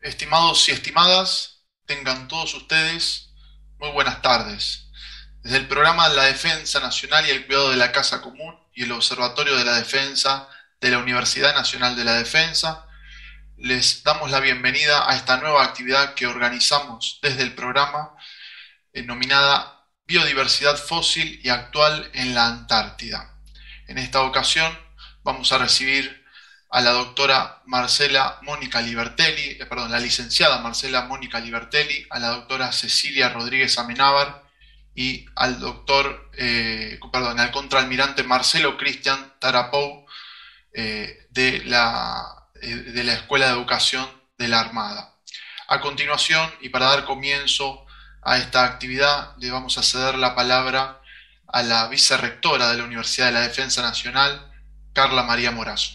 Estimados y estimadas, tengan todos ustedes muy buenas tardes. Desde el programa La Defensa Nacional y el Cuidado de la Casa Común y el Observatorio de la Defensa de la Universidad Nacional de la Defensa, les damos la bienvenida a esta nueva actividad que organizamos desde el programa, denominada Biodiversidad Fósil y Actual en la Antártida. En esta ocasión vamos a recibir a la doctora Marcela Mónica Libertelli, la licenciada Marcela Mónica Libertelli, a la doctora Cecilia Rodríguez Amenábar y al al contraalmirante Marcelo Cristian Tarapou, de la Escuela de Educación de la Armada. A continuación, y para dar comienzo a esta actividad, le vamos a ceder la palabra a la vicerrectora de la Universidad de la Defensa Nacional, Carla María Morazo.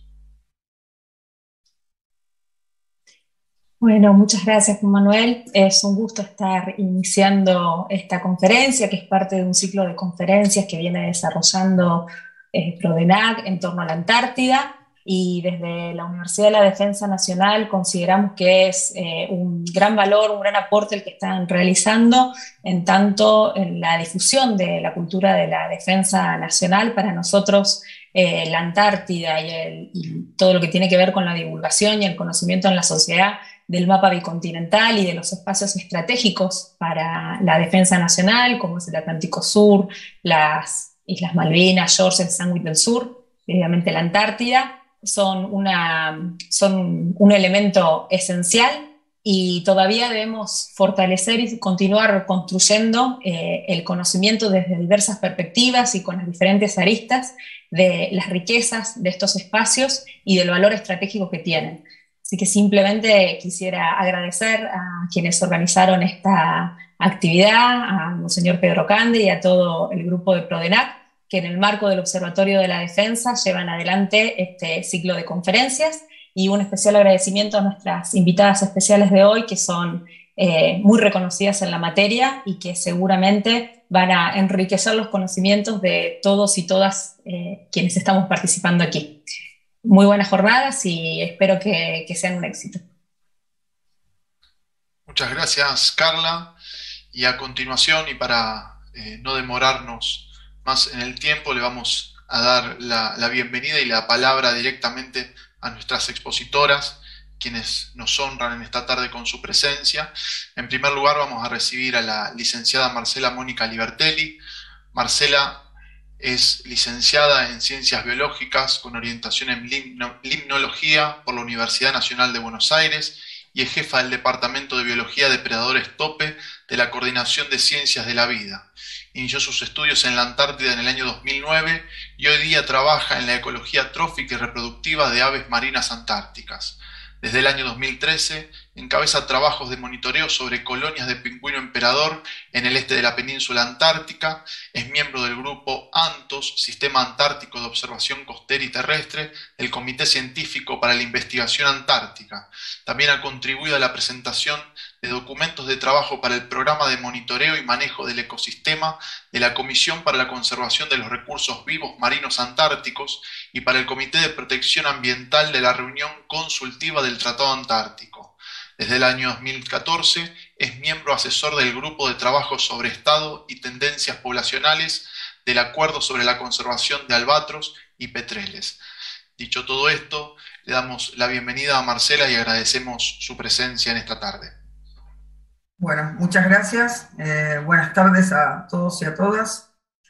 Bueno, muchas gracias, Juan Manuel. Es un gusto estar iniciando esta conferencia, que es parte de un ciclo de conferencias que viene desarrollando Prodenac en torno a la Antártida. Y desde la Universidad de la Defensa Nacional consideramos que es un gran valor, un gran aporte el que están realizando en tanto en la difusión de la cultura de la defensa nacional. Para nosotros, la Antártida y todo lo que tiene que ver con la divulgación y el conocimiento en la sociedad del mapa bicontinental y de los espacios estratégicos para la defensa nacional, como es el Atlántico Sur, las Islas Malvinas, Georgia, Sandwich del Sur, obviamente la Antártida, son un elemento esencial y todavía debemos fortalecer y continuar construyendo el conocimiento desde diversas perspectivas y con las diferentes aristas de las riquezas de estos espacios y del valor estratégico que tienen. Así que simplemente quisiera agradecer a quienes organizaron esta actividad, a Monseñor Pedro Cande y a todo el grupo de Prodenac, que en el marco del Observatorio de la Defensa llevan adelante este ciclo de conferencias, y un especial agradecimiento a nuestras invitadas especiales de hoy, que son muy reconocidas en la materia y que seguramente van a enriquecer los conocimientos de todos y todas quienes estamos participando aquí. Muy buenas jornadas y espero que sean un éxito. Muchas gracias, Carla. Y a continuación, y para no demorarnos más en el tiempo, le vamos a dar la bienvenida y la palabra directamente a nuestras expositoras, quienes nos honran en esta tarde con su presencia. En primer lugar, vamos a recibir a la licenciada Marcela Mónica Libertelli. Marcela es licenciada en Ciencias Biológicas con orientación en limnología por la Universidad Nacional de Buenos Aires y es jefa del Departamento de Biología de Predadores Tope de la Coordinación de Ciencias de la Vida. Inició sus estudios en la Antártida en el año 2009 y hoy día trabaja en la ecología trófica y reproductiva de aves marinas antárticas. Desde el año 2013 encabeza trabajos de monitoreo sobre colonias de pingüino emperador en el este de la península antártica, es miembro del grupo ANTOS, Sistema Antártico de Observación Costera y Terrestre, del Comité Científico para la Investigación Antártica. También ha contribuido a la presentación de documentos de trabajo para el Programa de Monitoreo y Manejo del Ecosistema de la Comisión para la Conservación de los Recursos Vivos Marinos Antárticos y para el Comité de Protección Ambiental de la Reunión Consultiva del Tratado Antártico. Desde el año 2014 es miembro asesor del Grupo de Trabajo sobre Estado y Tendencias Poblacionales del Acuerdo sobre la Conservación de Albatros y Petreles. Dicho todo esto, le damos la bienvenida a Marcela y agradecemos su presencia en esta tarde. Bueno, muchas gracias. Buenas tardes a todos y a todas.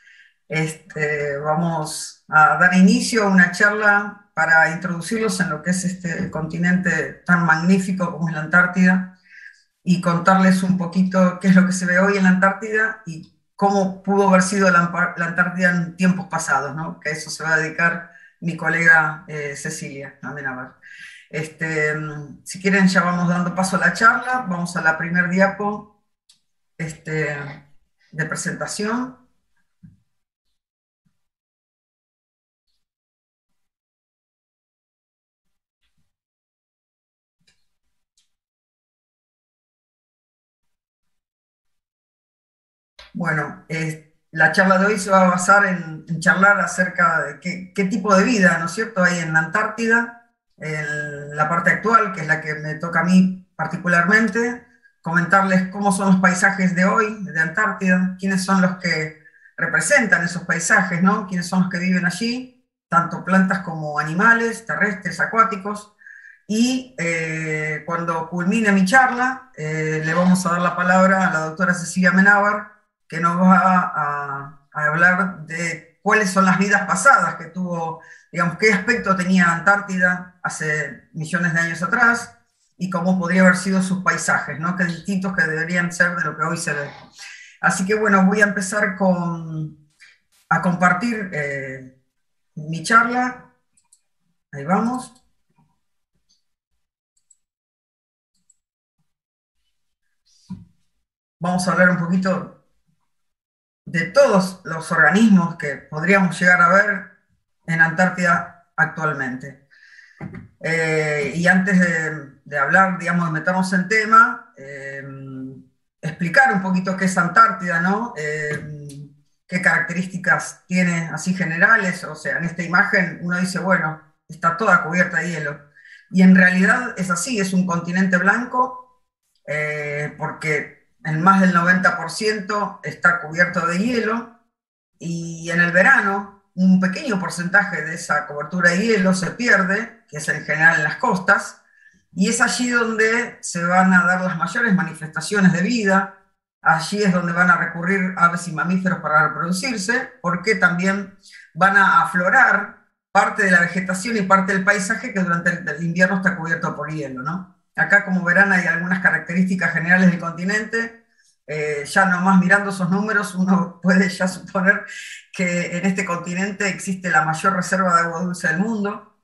Vamos a dar inicio a una charla para introducirlos en lo que es este continente tan magnífico como es la Antártida y contarles un poquito qué es lo que se ve hoy en la Antártida y cómo pudo haber sido la Antártida en tiempos pasados, ¿no? Que a eso se va a dedicar mi colega Cecilia Amenábar. Si quieren ya vamos dando paso a la charla, vamos a la primer diapo de presentación. Bueno, la charla de hoy se va a basar en charlar acerca de qué tipo de vida, ¿no es cierto?, hay en la Antártida, en la parte actual, que es la que me toca a mí particularmente, comentarles cómo son los paisajes de hoy, de Antártida, quiénes son los que representan esos paisajes, ¿no? Quiénes son los que viven allí, tanto plantas como animales, terrestres, acuáticos. Y cuando culmine mi charla, le vamos a dar la palabra a la doctora Cecilia Menábar, que nos va a hablar de cuáles son las vidas pasadas que tuvo, digamos, qué aspecto tenía Antártida hace millones de años atrás y cómo podría haber sido sus paisajes, ¿no? Qué distintos que deberían ser de lo que hoy se ve. Así que bueno, voy a empezar a compartir mi charla. Ahí vamos. Vamos a hablar un poquito de todos los organismos que podríamos llegar a ver en Antártida actualmente. Y antes de hablar, digamos, de meternos en tema, explicar un poquito qué es Antártida, ¿no? Qué características tiene así generales. O sea, en esta imagen uno dice, bueno, está toda cubierta de hielo. Y en realidad es así, es un continente blanco, porque en más del 90% está cubierto de hielo, y en el verano un pequeño porcentaje de esa cobertura de hielo se pierde, que es en general en las costas, y es allí donde se van a dar las mayores manifestaciones de vida. Allí es donde van a recurrir aves y mamíferos para reproducirse, porque también van a aflorar parte de la vegetación y parte del paisaje que durante el invierno está cubierto por hielo, ¿no? Acá, como verán, hay algunas características generales del continente. Ya nomás mirando esos números uno puede ya suponer que en este continente existe la mayor reserva de agua dulce del mundo,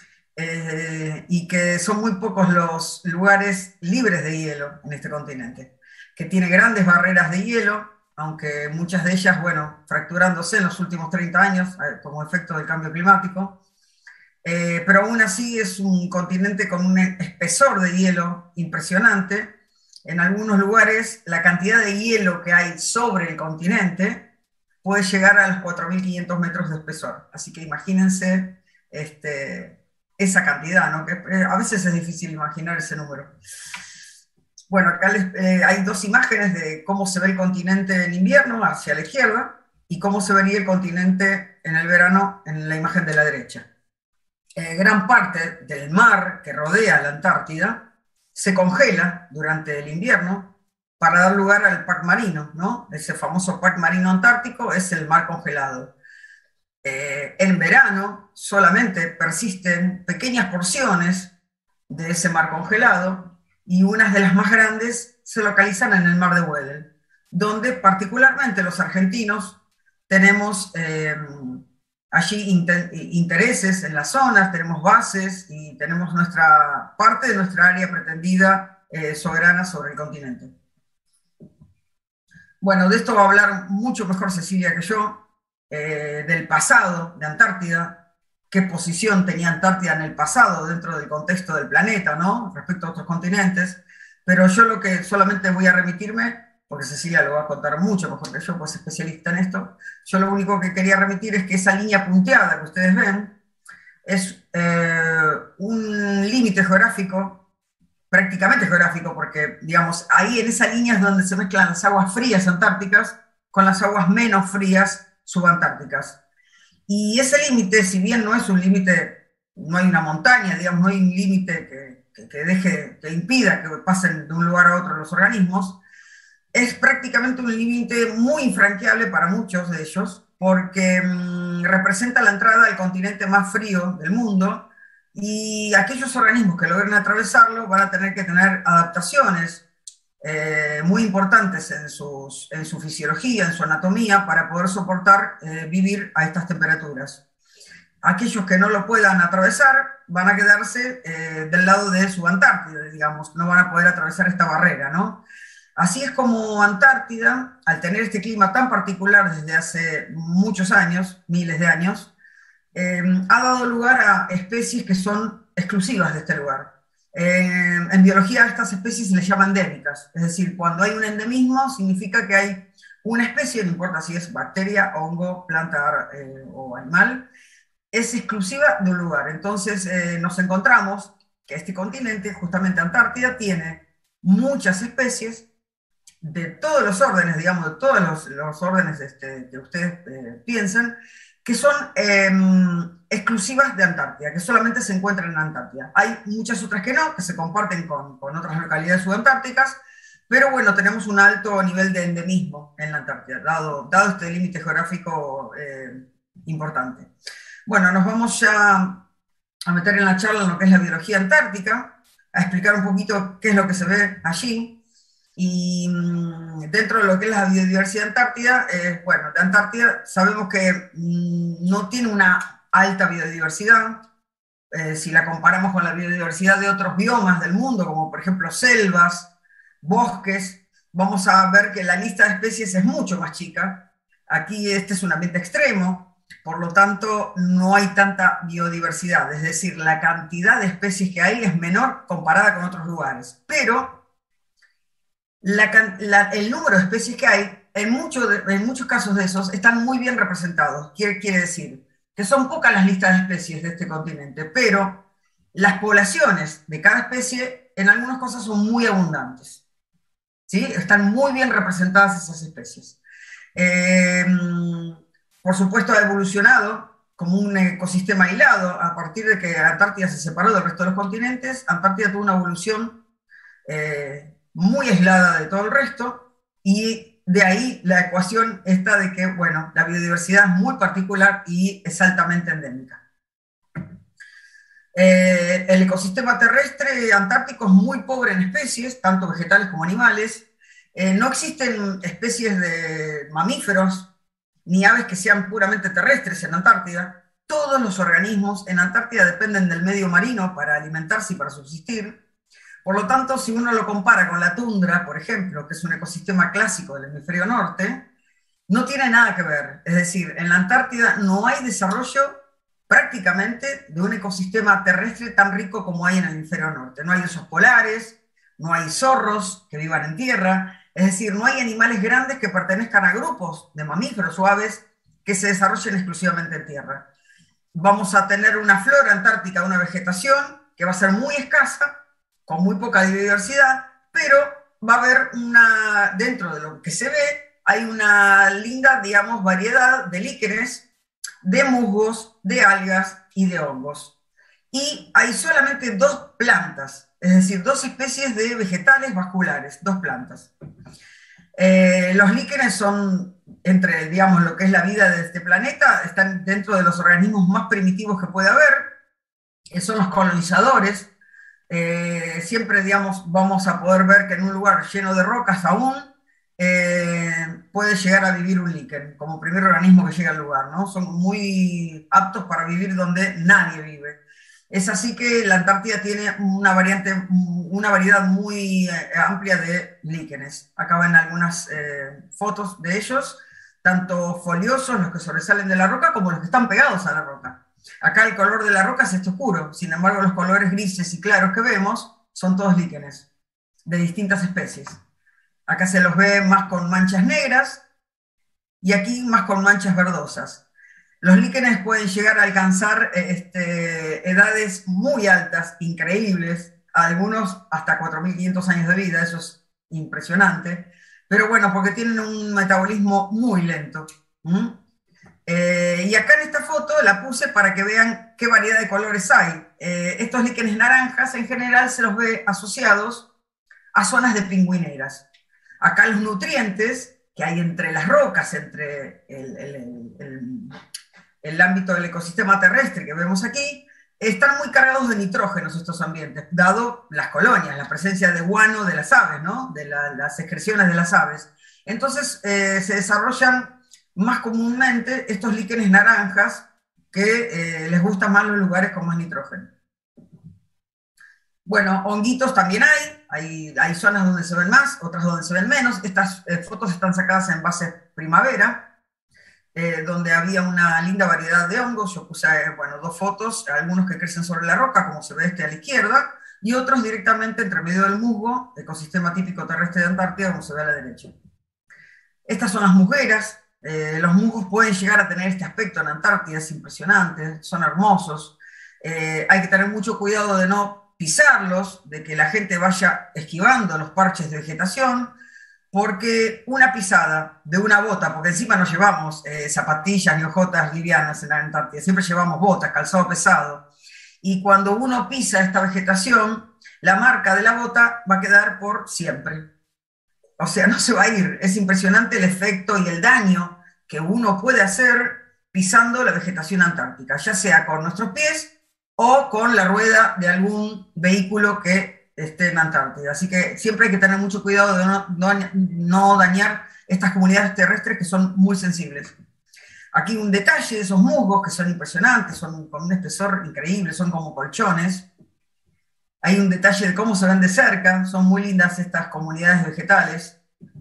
y que son muy pocos los lugares libres de hielo en este continente, que tiene grandes barreras de hielo, aunque muchas de ellas, bueno, fracturándose en los últimos 30 años como efecto del cambio climático. Pero aún así es un continente con un espesor de hielo impresionante. En algunos lugares la cantidad de hielo que hay sobre el continente puede llegar a los 4.500 metros de espesor. Así que imagínense esa cantidad, ¿no? Que a veces es difícil imaginar ese número. Bueno, acá hay dos imágenes de cómo se ve el continente en invierno hacia la izquierda y cómo se vería el continente en el verano en la imagen de la derecha. Gran parte del mar que rodea la Antártida se congela durante el invierno para dar lugar al pack marino, ¿no? Ese famoso pack marino antártico es el mar congelado. En verano solamente persisten pequeñas porciones de ese mar congelado, y unas de las más grandes se localizan en el mar de Weddell, donde particularmente los argentinos tenemos allí intereses en las zonas, tenemos bases y tenemos parte de nuestra área pretendida soberana sobre el continente. Bueno, de esto va a hablar mucho mejor Cecilia que yo, del pasado de Antártida, qué posición tenía Antártida en el pasado dentro del contexto del planeta, ¿no? Respecto a otros continentes, pero yo lo que solamente voy a remitirme, porque Cecilia lo va a contar mucho mejor que yo, pues es especialista en esto. Yo lo único que quería remitir es que esa línea punteada que ustedes ven es un límite geográfico, prácticamente geográfico, porque, digamos, ahí en esa línea es donde se mezclan las aguas frías antárticas con las aguas menos frías subantárticas. Y ese límite, si bien no es un límite, no hay una montaña, digamos, no hay un límite que impida que pasen de un lugar a otro los organismos, es prácticamente un límite muy infranqueable para muchos de ellos, porque representa la entrada al continente más frío del mundo, y aquellos organismos que logren atravesarlo van a tener que tener adaptaciones muy importantes en su fisiología, en su anatomía, para poder soportar vivir a estas temperaturas. Aquellos que no lo puedan atravesar van a quedarse del lado de subantártida, digamos, no van a poder atravesar esta barrera, ¿no? Así es como Antártida, al tener este clima tan particular desde hace muchos años, miles de años, ha dado lugar a especies que son exclusivas de este lugar. En biología a estas especies se les llama endémicas, es decir, cuando hay un endemismo significa que hay una especie, no importa si es bacteria, hongo, planta o animal, es exclusiva de un lugar. Entonces nos encontramos que este continente, justamente Antártida, tiene muchas especies de todos los órdenes, digamos, de todos los órdenes que ustedes piensan, que son exclusivas de Antártida, que solamente se encuentran en Antártida. Hay muchas otras que no, que se comparten con otras localidades subantárticas, pero bueno, tenemos un alto nivel de endemismo en la Antártida, dado este límite geográfico importante. Bueno, nos vamos ya a meter en la charla en lo que es la biología antártica, a explicar un poquito qué es lo que se ve allí. Y dentro de lo que es la biodiversidad antártida, bueno, de Antártida sabemos que no tiene una alta biodiversidad. Si la comparamos con la biodiversidad de otros biomas del mundo, como por ejemplo selvas, bosques, vamos a ver que la lista de especies es mucho más chica. Aquí este es un ambiente extremo, por lo tanto no hay tanta biodiversidad, es decir, la cantidad de especies que hay es menor comparada con otros lugares, pero el número de especies que hay, en muchos casos de esos, están muy bien representados. Quiere decir que son pocas las listas de especies de este continente, pero las poblaciones de cada especie en algunas cosas son muy abundantes. ¿Sí? Están muy bien representadas esas especies. Por supuesto, ha evolucionado como un ecosistema aislado a partir de que Antártida se separó del resto de los continentes. Antártida tuvo una evolución muy aislada de todo el resto, y de ahí la ecuación esta de que, bueno, la biodiversidad es muy particular y es altamente endémica. El ecosistema terrestre antártico es muy pobre en especies, tanto vegetales como animales. No existen especies de mamíferos ni aves que sean puramente terrestres en Antártida. Todos los organismos en Antártida dependen del medio marino para alimentarse y para subsistir. Por lo tanto, si uno lo compara con la tundra, por ejemplo, que es un ecosistema clásico del hemisferio norte, no tiene nada que ver. Es decir, en la Antártida no hay desarrollo prácticamente de un ecosistema terrestre tan rico como hay en el hemisferio norte. No hay osos polares, no hay zorros que vivan en tierra, es decir, no hay animales grandes que pertenezcan a grupos de mamíferos o aves que se desarrollen exclusivamente en tierra. Vamos a tener una flora antártica, una vegetación que va a ser muy escasa, con muy poca biodiversidad, pero va a haber dentro de lo que se ve, hay una linda, digamos, variedad de líquenes, de musgos, de algas y de hongos. Y hay solamente 2 plantas, es decir, 2 especies de vegetales vasculares, 2 plantas. Los líquenes son, entre, digamos, lo que es la vida de este planeta, están dentro de los organismos más primitivos que puede haber, son los colonizadores. Siempre, digamos, vamos a poder ver que en un lugar lleno de rocas aún puede llegar a vivir un líquen, como primer organismo que llega al lugar, ¿no? Son muy aptos para vivir donde nadie vive. Es así que la Antártida tiene una variedad muy amplia de líquenes. Acá ven algunas fotos de ellos, tanto foliosos, los que sobresalen de la roca, como los que están pegados a la roca. Acá el color de la roca es este oscuro, sin embargo los colores grises y claros que vemos son todos líquenes de distintas especies. Acá se los ve más con manchas negras y aquí más con manchas verdosas. Los líquenes pueden llegar a alcanzar edades muy altas, increíbles, algunos hasta 4.500 años de vida, eso es impresionante, pero bueno, porque tienen un metabolismo muy lento. Y acá en esta foto la puse para que vean qué variedad de colores hay. Estos líquenes naranjas en general se los ve asociados a zonas de pingüineras. Acá los nutrientes que hay entre las rocas, entre el ámbito del ecosistema terrestre que vemos aquí, están muy cargados de nitrógenos estos ambientes, dado las colonias, la presencia de guano de las aves, ¿no? De las excreciones de las aves. Entonces se desarrollan más comúnmente estos líquenes naranjas que les gustan más los lugares con más nitrógeno. Bueno, honguitos también hay zonas donde se ven más, otras donde se ven menos. Estas fotos están sacadas en base primavera, donde había una linda variedad de hongos. Yo puse, bueno, 2 fotos, algunos que crecen sobre la roca, como se ve a la izquierda, y otros directamente entre medio del musgo, ecosistema típico terrestre de Antártida, como se ve a la derecha. Estas son las musgueras. Los musgos pueden llegar a tener este aspecto en Antártida, es impresionante, son hermosos. Hay que tener mucho cuidado de no pisarlos, de que la gente vaya esquivando los parches de vegetación, porque una pisada de una bota, porque encima no llevamos zapatillas ni ojotas livianas en la Antártida, siempre llevamos botas, calzado pesado, y cuando uno pisa esta vegetación, la marca de la bota va a quedar por siempre. O sea, no se va a ir. Es impresionante el efecto y el daño que uno puede hacer pisando la vegetación antártica, ya sea con nuestros pies o con la rueda de algún vehículo que esté en Antártida. Así que siempre hay que tener mucho cuidado de no dañar estas comunidades terrestres que son muy sensibles. Aquí un detalle de esos musgos que son impresionantes, son con un espesor increíble, son como colchones. Hay un detalle de cómo se ven de cerca, son muy lindas estas comunidades vegetales.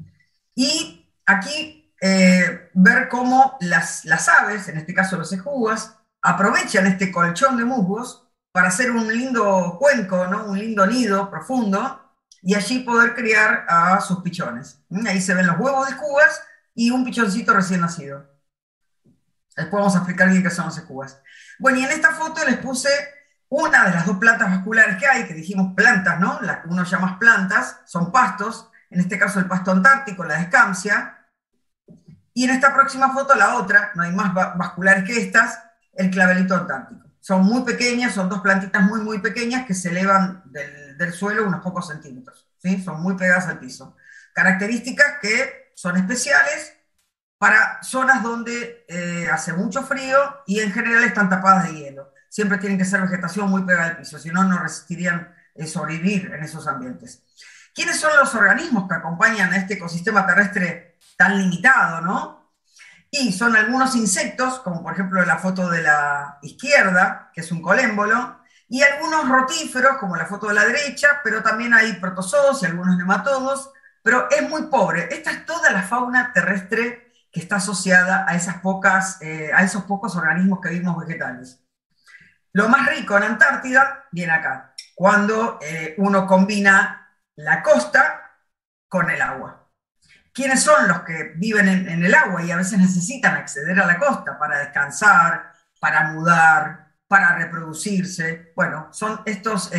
Y aquí ver cómo las aves, en este caso los ejugas, aprovechan este colchón de musgos para hacer un lindo cuenco, ¿no? Un lindo nido profundo, y allí poder criar a sus pichones. Ahí se ven los huevos de ejugas y un pichoncito recién nacido. Después vamos a explicar bien qué son los ejugas. Bueno, y en esta foto les puse una de las dos plantas vasculares que hay, que dijimos plantas, ¿no? Las que uno llama plantas, son pastos, en este caso el pasto antártico, la escamsia, y en esta próxima foto la otra, no hay más vasculares que estas, el clavelito antártico. Son muy pequeñas, son dos plantitas muy, muy pequeñas que se elevan del suelo unos pocos centímetros, ¿sí? Son muy pegadas al piso. Características que son especiales para zonas donde hace mucho frío y en general están tapadas de hielo. Siempre tienen que ser vegetación muy pegada al piso, si no, no resistirían sobrevivir en esos ambientes. ¿Quiénes son los organismos que acompañan a este ecosistema terrestre tan limitado, no? Y son algunos insectos, como por ejemplo la foto de la izquierda, que es un colémbolo, y algunos rotíferos, como la foto de la derecha, pero también hay protozoos y algunos nematodos, pero es muy pobre. Esta es toda la fauna terrestre que está asociada a esos pocos organismos que vimos vegetales. Lo más rico en Antártida viene acá, cuando uno combina la costa con el agua. ¿Quiénes son los que viven en el agua y a veces necesitan acceder a la costa para descansar, para mudar, para reproducirse? Bueno, son estos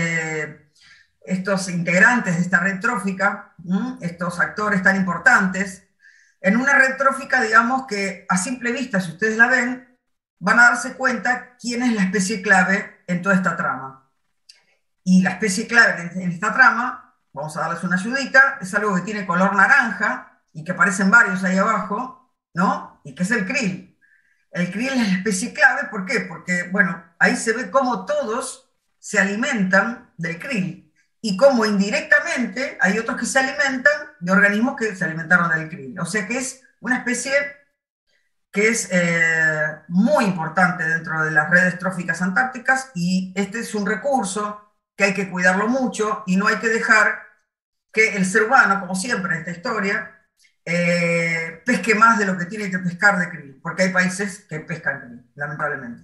integrantes de esta red trófica, estos actores tan importantes. En una red trófica, digamos que a simple vista, si ustedes la ven, van a darse cuenta quién es la especie clave en toda esta trama. Y la especie clave en esta trama, vamos a darles una ayudita, es algo que tiene color naranja y que aparecen varios ahí abajo, ¿no? Y que es el krill. El krill es la especie clave, ¿por qué? Porque, bueno, ahí se ve cómo todos se alimentan del krill y cómo indirectamente hay otros que se alimentan de organismos que se alimentaron del krill. O sea que es una especie que es muy importante dentro de las redes tróficas antárticas, y este es un recurso que hay que cuidarlo mucho y no hay que dejar que el ser humano, como siempre en esta historia, pesque más de lo que tiene que pescar de krill, porque hay países que pescan krill, lamentablemente.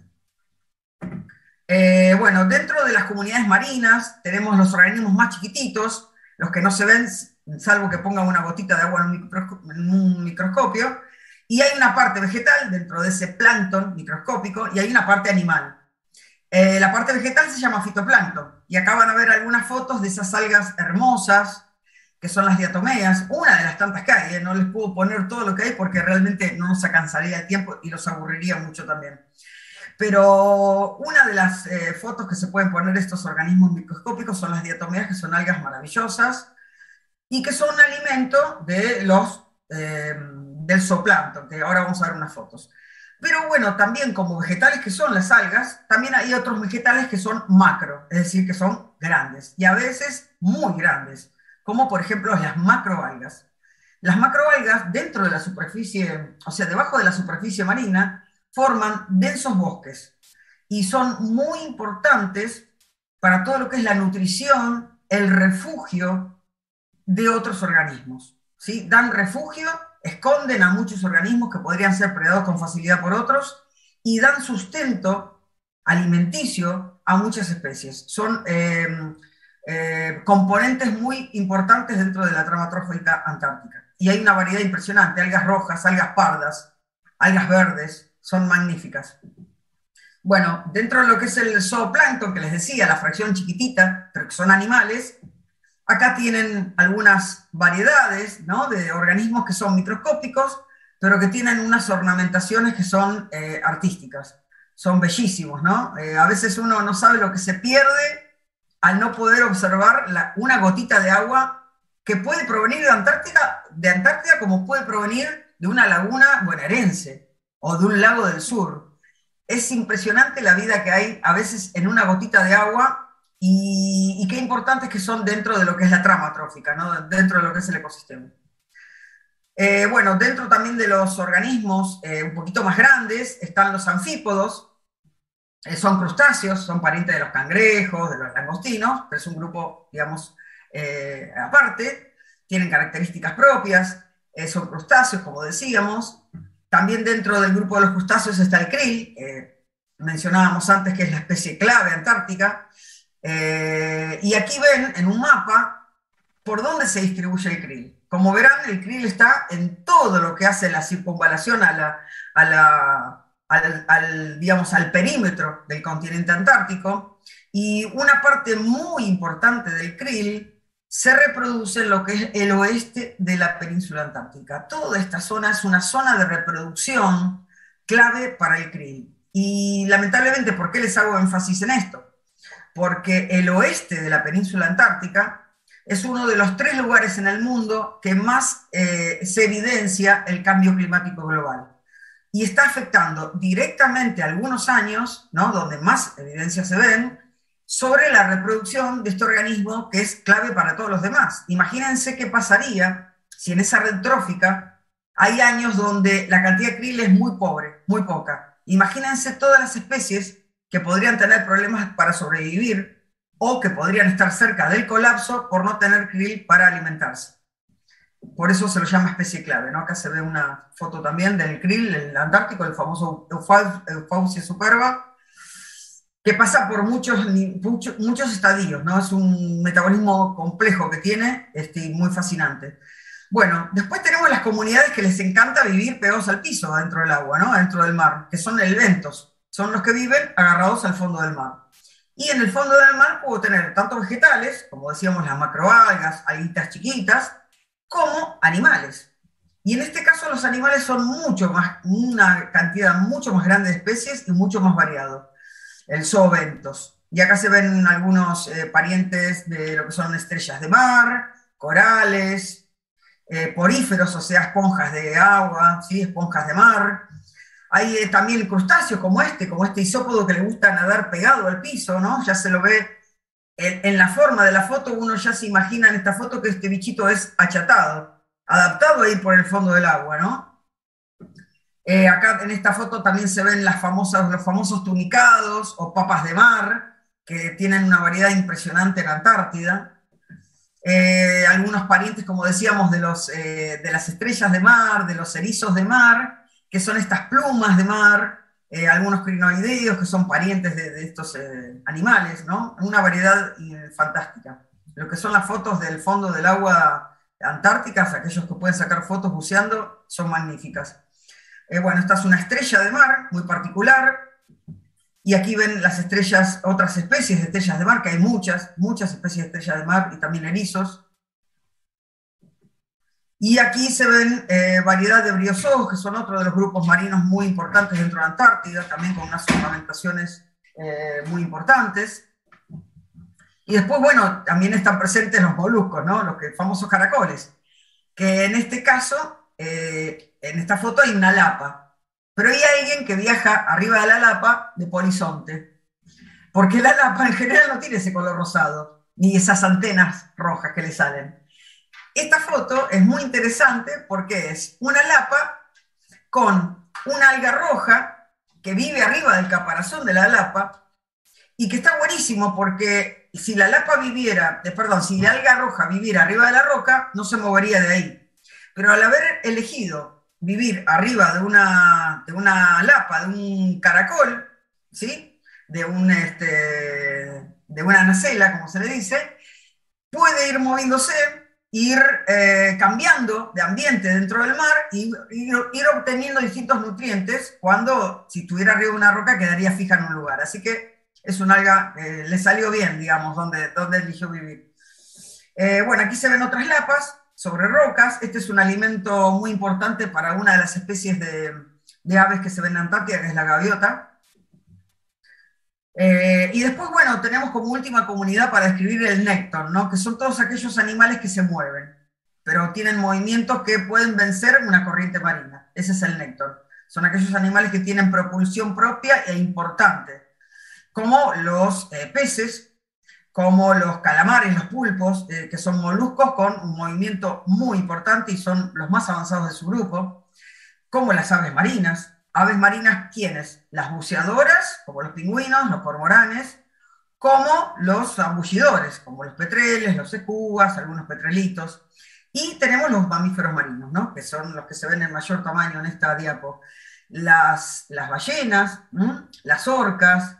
Bueno, dentro de las comunidades marinas tenemos los organismos más chiquititos, los que no se ven, salvo que pongan una gotita de agua en un microscopio, y hay una parte vegetal dentro de ese plancton microscópico, y hay una parte animal. La parte vegetal se llama fitoplancton, y acá van a ver algunas fotos de esas algas hermosas, que son las diatomeas, una de las tantas que hay, no les puedo poner todo lo que hay porque realmente no nos alcanzaría el tiempo y los aburriría mucho también. Pero una de las fotos que se pueden poner de estos organismos microscópicos son las diatomeas, que son algas maravillosas y que son un alimento de del zooplancton, que ahora vamos a ver unas fotos. Pero bueno, también como vegetales que son las algas, también hay otros vegetales que son macro, es decir, que son grandes, y a veces muy grandes, como por ejemplo las macroalgas. Las macroalgas dentro de la superficie, o sea, debajo de la superficie marina, forman densos bosques, y son muy importantes para todo lo que es la nutrición, el refugio de otros organismos, ¿sí? Dan refugio, esconden a muchos organismos que podrían ser predados con facilidad por otros, y dan sustento alimenticio a muchas especies. Son componentes muy importantes dentro de la trama trófica antártica. Y hay una variedad impresionante, algas rojas, algas pardas, algas verdes, son magníficas. Bueno, dentro de lo que es el zooplancton, que les decía, la fracción chiquitita, pero que son animales, acá tienen algunas variedades, ¿no?, de organismos que son microscópicos, pero que tienen unas ornamentaciones que son artísticas. Son bellísimos, ¿no? A veces uno no sabe lo que se pierde al no poder observar una gotita de agua que puede provenir de Antártida como puede provenir de una laguna bonaerense o de un lago del sur. Es impresionante la vida que hay a veces en una gotita de agua y qué importantes que son dentro de lo que es la trama trófica, ¿no?, dentro de lo que es el ecosistema. Bueno, dentro también de los organismos un poquito más grandes están los anfípodos, son crustáceos, son parientes de los cangrejos, de los langostinos, pero es un grupo, digamos, aparte, tienen características propias, son crustáceos, como decíamos. También dentro del grupo de los crustáceos está el krill, mencionábamos antes que es la especie clave antártica, y aquí ven en un mapa por dónde se distribuye el krill. Como verán, el krill está en todo lo que hace la circunvalación digamos, al perímetro del continente antártico, y una parte muy importante del krill se reproduce en lo que es el oeste de la península antártica. Toda esta zona es una zona de reproducción clave para el krill. Y lamentablemente, ¿por qué les hago énfasis en esto? Porque el oeste de la península antártica es uno de los 3 lugares en el mundo que más se evidencia el cambio climático global. Y está afectando directamente algunos años, ¿no?, donde más evidencias se ven, sobre la reproducción de este organismo que es clave para todos los demás. Imagínense qué pasaría si en esa red trófica hay años donde la cantidad de krill es muy pobre, muy poca. Imagínense todas las especies que podrían tener problemas para sobrevivir o que podrían estar cerca del colapso por no tener krill para alimentarse. Por eso se lo llama especie clave, ¿no? Acá se ve una foto también del krill, el antártico, el famoso Euphausia superba, que pasa por muchos estadios, ¿no? Es un metabolismo complejo que tiene, muy fascinante. Bueno, después tenemos las comunidades que les encanta vivir pegados al piso, adentro del agua, ¿no?, adentro del mar, que son helbentos, son los que viven agarrados al fondo del mar. Y en el fondo del mar puedo tener tanto vegetales, como decíamos las macroalgas, alguitas chiquitas, como animales. Y en este caso los animales son mucho más, una cantidad mucho más grande de especies y mucho más variado. El zoobentos. Y acá se ven algunos parientes de lo que son estrellas de mar, corales, poríferos, o sea, esponjas de agua, ¿sí?, esponjas de mar. Hay también crustáceos como este isópodo que le gusta nadar pegado al piso, ¿no? Ya se lo ve en la forma de la foto, uno ya se imagina en esta foto que este bichito es achatado, adaptado a ir por el fondo del agua, ¿no? Acá en esta foto también se ven los famosos tunicados o papas de mar, que tienen una variedad impresionante en Antártida. Algunos parientes, como decíamos, de las estrellas de mar, de los erizos de mar, que son estas plumas de mar, algunos crinoideos, que son parientes de estos animales, ¿no? Una variedad fantástica. Lo que son las fotos del fondo del agua antárticas, aquellos que pueden sacar fotos buceando, son magníficas. Bueno, esta es una estrella de mar muy particular, y aquí ven las estrellas, otras especies de estrellas de mar, que hay muchas especies de estrellas de mar y también erizos. Y aquí se ven variedad de briozoos, que son otro de los grupos marinos muy importantes dentro de la Antártida, también con unas ornamentaciones muy importantes. Y después, bueno, también están presentes los moluscos, ¿no?, los famosos caracoles, que en este caso, en esta foto hay una lapa, pero hay alguien que viaja arriba de la lapa de polizonte, porque la lapa en general no tiene ese color rosado, ni esas antenas rojas que le salen. Esta foto es muy interesante porque es una lapa con una alga roja que vive arriba del caparazón de la lapa, y que está buenísimo porque si la lapa viviera, si la alga roja viviera arriba de la roca, no se movería de ahí. Pero al haber elegido vivir arriba de una lapa, de un caracol, ¿sí?, de una nacela, como se le dice, puede ir moviéndose ir cambiando de ambiente dentro del mar y ir obteniendo distintos nutrientes cuando, si estuviera arriba de una roca, quedaría fija en un lugar. Así que es un alga, le salió bien, digamos, donde eligió vivir. Bueno, aquí se ven otras lapas sobre rocas. Este es un alimento muy importante para una de las especies de aves que se ven en Antártida, que es la gaviota. Y después, bueno, tenemos como última comunidad para describir el nécton, ¿no? Que son todos aquellos animales que se mueven, pero tienen movimientos que pueden vencer una corriente marina. Ese es el nécton. Son aquellos animales que tienen propulsión propia e importante, como los peces, como los calamares, los pulpos, que son moluscos con un movimiento muy importante y son los más avanzados de su grupo, como las aves marinas. Aves marinas, ¿quiénes? Las buceadoras, como los pingüinos, los cormoranes, como los zambullidores, como los petreles, los escuas, algunos petrelitos. Y tenemos los mamíferos marinos, ¿no? Que son los que se ven en mayor tamaño en esta diapo. Las ballenas, las orcas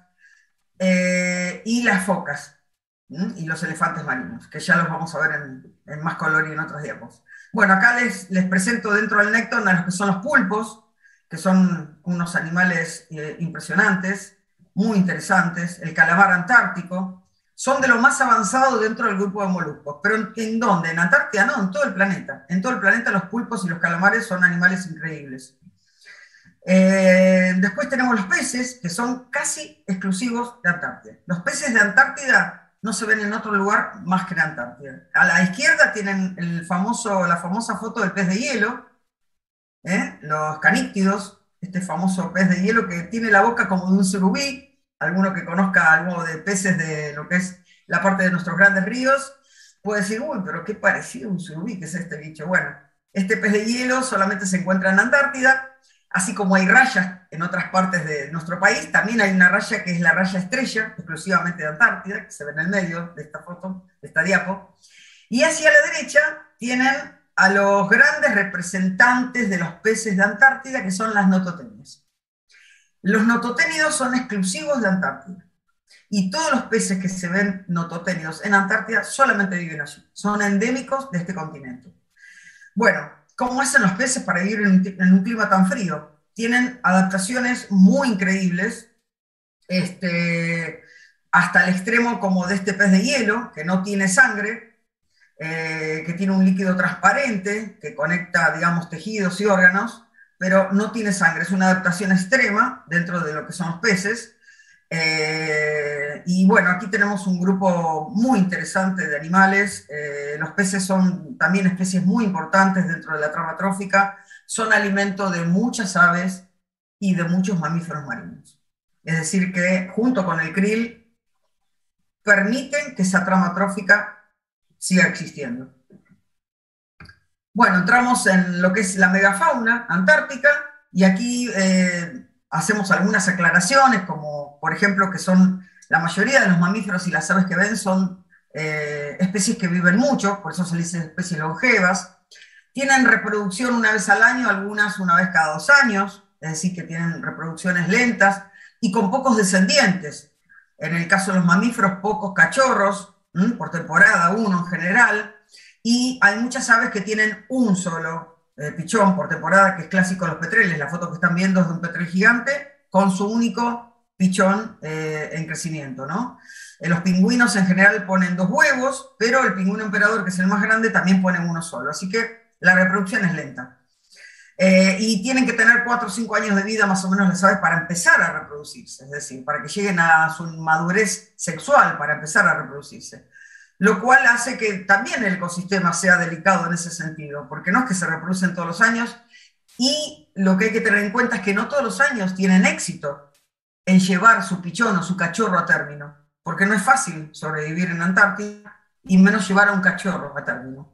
y las focas, y los elefantes marinos, que ya los vamos a ver en más color y en otros diapos. Bueno, acá les presento dentro del nécton a los que son los pulpos, que son unos animales impresionantes, muy interesantes. El calamar antártico, son de lo más avanzado dentro del grupo de moluscos. ¿Pero en dónde? ¿En Antártida? No, en todo el planeta. En todo el planeta los pulpos y los calamares son animales increíbles. Después tenemos los peces, que son casi exclusivos de Antártida. Los peces de Antártida no se ven en otro lugar más que en Antártida. A la izquierda tienen la famosa foto del pez de hielo, los caníptidos, este famoso pez de hielo que tiene la boca como de un surubí. Alguno que conozca algo de peces de lo que es la parte de nuestros grandes ríos puede decir, uy, pero qué parecido a un surubí que es este bicho. Bueno, este pez de hielo solamente se encuentra en Antártida, así como hay rayas en otras partes de nuestro país. También hay una raya que es la raya estrella, exclusivamente de Antártida, que se ve en el medio de esta foto, de esta diapo. Y hacia la derecha tienen a los grandes representantes de los peces de Antártida, que son las nototenias. Los nototénidos son exclusivos de Antártida, y todos los peces que se ven nototénidos en Antártida solamente viven allí, son endémicos de este continente. Bueno, ¿cómo hacen los peces para vivir en un clima tan frío? Tienen adaptaciones muy increíbles, hasta el extremo como de este pez de hielo, que no tiene sangre, que tiene un líquido transparente que conecta, digamos, tejidos y órganos, pero no tiene sangre. Es una adaptación extrema dentro de lo que son los peces. Y bueno, aquí tenemos un grupo muy interesante de animales. Los peces son también especies muy importantes dentro de la trama trófica. Son alimento de muchas aves y de muchos mamíferos marinos. Es decir, que junto con el krill permiten que esa trama trófica siga existiendo. Bueno, entramos en lo que es la megafauna antártica, y aquí hacemos algunas aclaraciones, como por ejemplo que son la mayoría de los mamíferos y las aves que ven son especies que viven mucho, por eso se les dice especies longevas. Tienen reproducción una vez al año, algunas una vez cada 2 años, es decir, que tienen reproducciones lentas y con pocos descendientes. En el caso de los mamíferos, pocos cachorros, por temporada, uno en general, y hay muchas aves que tienen un solo pichón por temporada, que es clásico de los petreles. La foto que están viendo es de un petrel gigante con su único pichón en crecimiento, ¿no? Los pingüinos en general ponen 2 huevos, pero el pingüino emperador, que es el más grande, también pone uno solo, así que la reproducción es lenta. Y tienen que tener 4 o 5 años de vida más o menos las aves para empezar a reproducirse, es decir, para que lleguen a su madurez sexual para empezar a reproducirse. Lo cual hace que también el ecosistema sea delicado en ese sentido, porque no es que se reproducen todos los años, y lo que hay que tener en cuenta es que no todos los años tienen éxito en llevar su pichón o su cachorro a término, porque no es fácil sobrevivir en Antártida, y menos llevar a un cachorro a término.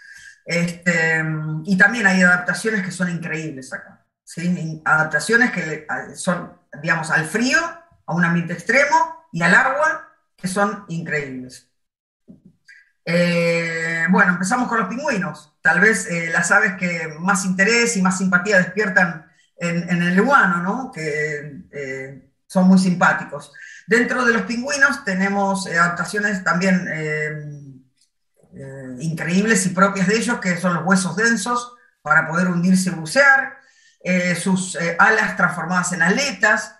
Y también hay adaptaciones que son increíbles acá, ¿sí? Adaptaciones que son, digamos, al frío, a un ambiente extremo, y al agua, que son increíbles. Bueno, empezamos con los pingüinos, tal vez las aves que más interés y más simpatía despiertan en el humano, ¿no? Que son muy simpáticos. Dentro de los pingüinos tenemos adaptaciones también increíbles y propias de ellos, que son los huesos densos para poder hundirse y bucear, sus alas transformadas en aletas,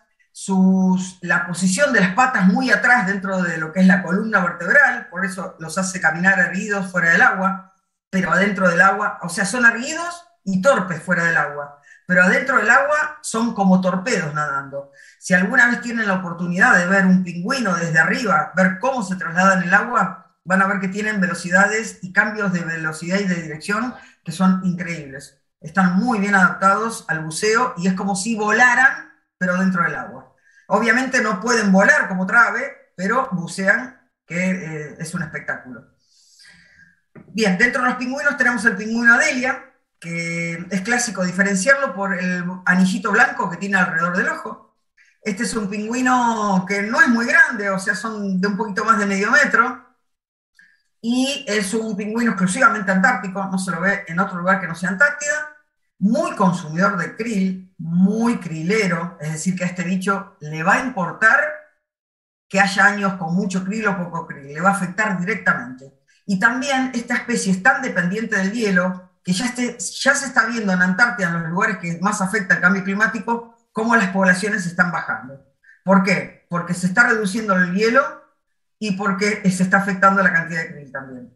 la posición de las patas muy atrás dentro de lo que es la columna vertebral, por eso los hace caminar erguidos fuera del agua, pero adentro del agua, o sea, son erguidos y torpes fuera del agua, pero adentro del agua son como torpedos nadando. Si alguna vez tienen la oportunidad de ver un pingüino desde arriba, ver cómo se traslada en el agua, van a ver que tienen velocidades y cambios de velocidad y de dirección que son increíbles. Están muy bien adaptados al buceo y es como si volaran, pero dentro del agua. Obviamente no pueden volar como otra ave, pero bucean, que es un espectáculo. Bien, dentro de los pingüinos tenemos el pingüino Adelia, que es clásico diferenciarlo por el anillito blanco que tiene alrededor del ojo. Este es un pingüino que no es muy grande, o sea, son de un poquito más de medio metro, y es un pingüino exclusivamente antártico, no se lo ve en otro lugar que no sea Antártida, muy consumidor de krill, muy krilero, es decir, que a este bicho le va a importar que haya años con mucho krill o poco krill, le va a afectar directamente. Y también esta especie es tan dependiente del hielo que ya se está viendo en Antártida, en los lugares que más afecta el cambio climático, cómo las poblaciones están bajando. ¿Por qué? Porque se está reduciendo el hielo y porque se está afectando la cantidad de krill también.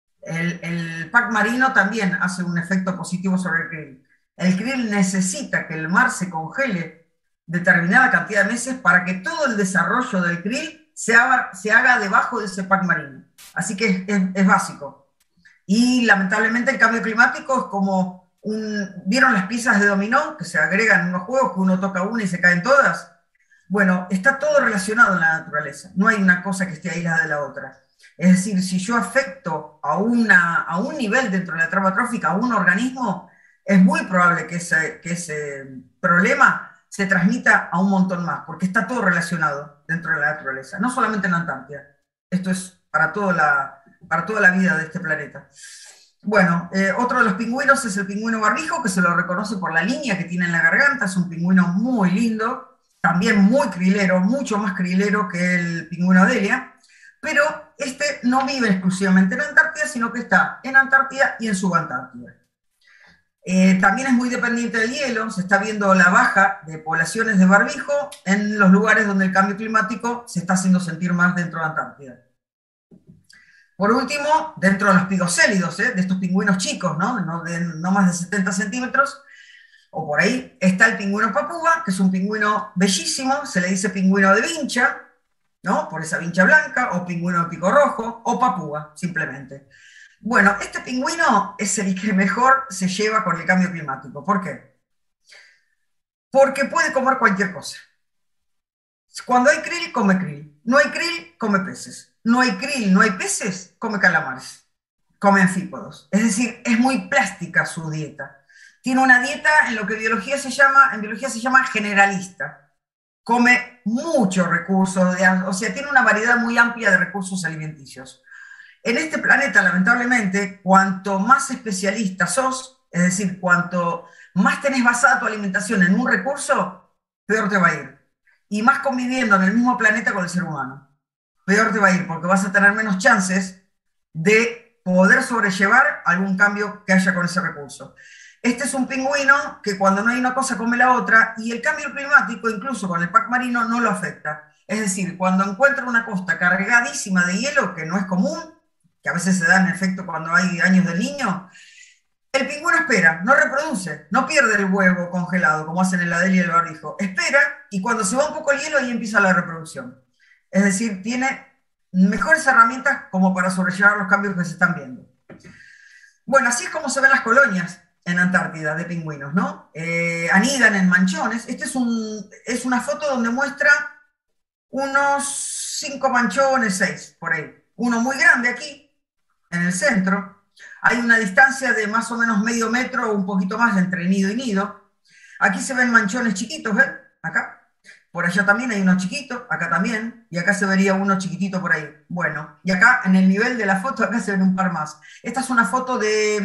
El pack marino también hace un efecto positivo sobre el krill. El krill necesita que el mar se congele determinada cantidad de meses para que todo el desarrollo del krill se haga debajo de ese pack marino. Así que es básico. Y lamentablemente el cambio climático es como ¿vieron las piezas de dominó que se agregan en unos juegos que uno toca una y se caen todas? Bueno, está todo relacionado en la naturaleza. No hay una cosa que esté aislada de la otra. Es decir, si yo afecto a un nivel dentro de la trama trófica a un organismo, es muy probable que ese problema se transmita a un montón más, porque está todo relacionado dentro de la naturaleza, no solamente en la Antártida. Esto es para toda la vida de este planeta. Bueno, otro de los pingüinos es el pingüino barbijo, que se lo reconoce por la línea que tiene en la garganta. Es un pingüino muy lindo, también muy krilero, mucho más krilero que el pingüino Adelia, pero este no vive exclusivamente en Antártida, sino que está en Antártida y en Subantártida. También es muy dependiente del hielo, se está viendo la baja de poblaciones de barbijo en los lugares donde el cambio climático se está haciendo sentir más dentro de Antártida. Por último, dentro de los pigocélidos, de estos pingüinos chicos, no más de 70 centímetros, o por ahí, está el pingüino papúa, que es un pingüino bellísimo, se le dice pingüino de vincha, ¿no? Por esa vincha blanca, o pingüino de pico rojo, o papúa, simplemente. Bueno, este pingüino es el que mejor se lleva con el cambio climático. ¿Por qué? Porque puede comer cualquier cosa. Cuando hay krill, come krill. No hay krill, come peces. No hay krill, no hay peces, come calamares. Come anfípodos. Es decir, es muy plástica su dieta. Tiene una dieta en lo que en biología se llama generalista. Come muchos recursos, o sea, tiene una variedad muy amplia de recursos alimenticios. En este planeta, lamentablemente, cuanto más especialista sos, es decir, cuanto más tenés basada tu alimentación en un recurso, peor te va a ir. Y más conviviendo en el mismo planeta con el ser humano. Peor te va a ir, porque vas a tener menos chances de poder sobrellevar algún cambio que haya con ese recurso. Este es un pingüino que cuando no hay una cosa come la otra, y el cambio climático, incluso con el pack marino, no lo afecta. Es decir, cuando encuentra una costa cargadísima de hielo, que no es común, que a veces se da en efecto cuando hay años del niño, el pingüino espera, no reproduce, no pierde el huevo congelado, como hacen el Adelia y el barbijo. Espera, y cuando se va un poco el hielo, ahí empieza la reproducción. Es decir, tiene mejores herramientas como para sobrellevar los cambios que se están viendo. Bueno, así es como se ven las colonias en Antártida de pingüinos, ¿no? Anidan en manchones. Es una foto donde muestra unos 5 manchones, 6, por ahí. Uno muy grande aquí, en el centro. Hay una distancia de más o menos medio metro o un poquito más entre nido y nido. Aquí se ven manchones chiquitos, ¿ven? Acá. Por allá también hay uno chiquito, acá también, y acá se vería uno chiquitito por ahí. Bueno, y acá en el nivel de la foto, acá se ven un par más. Esta es una foto de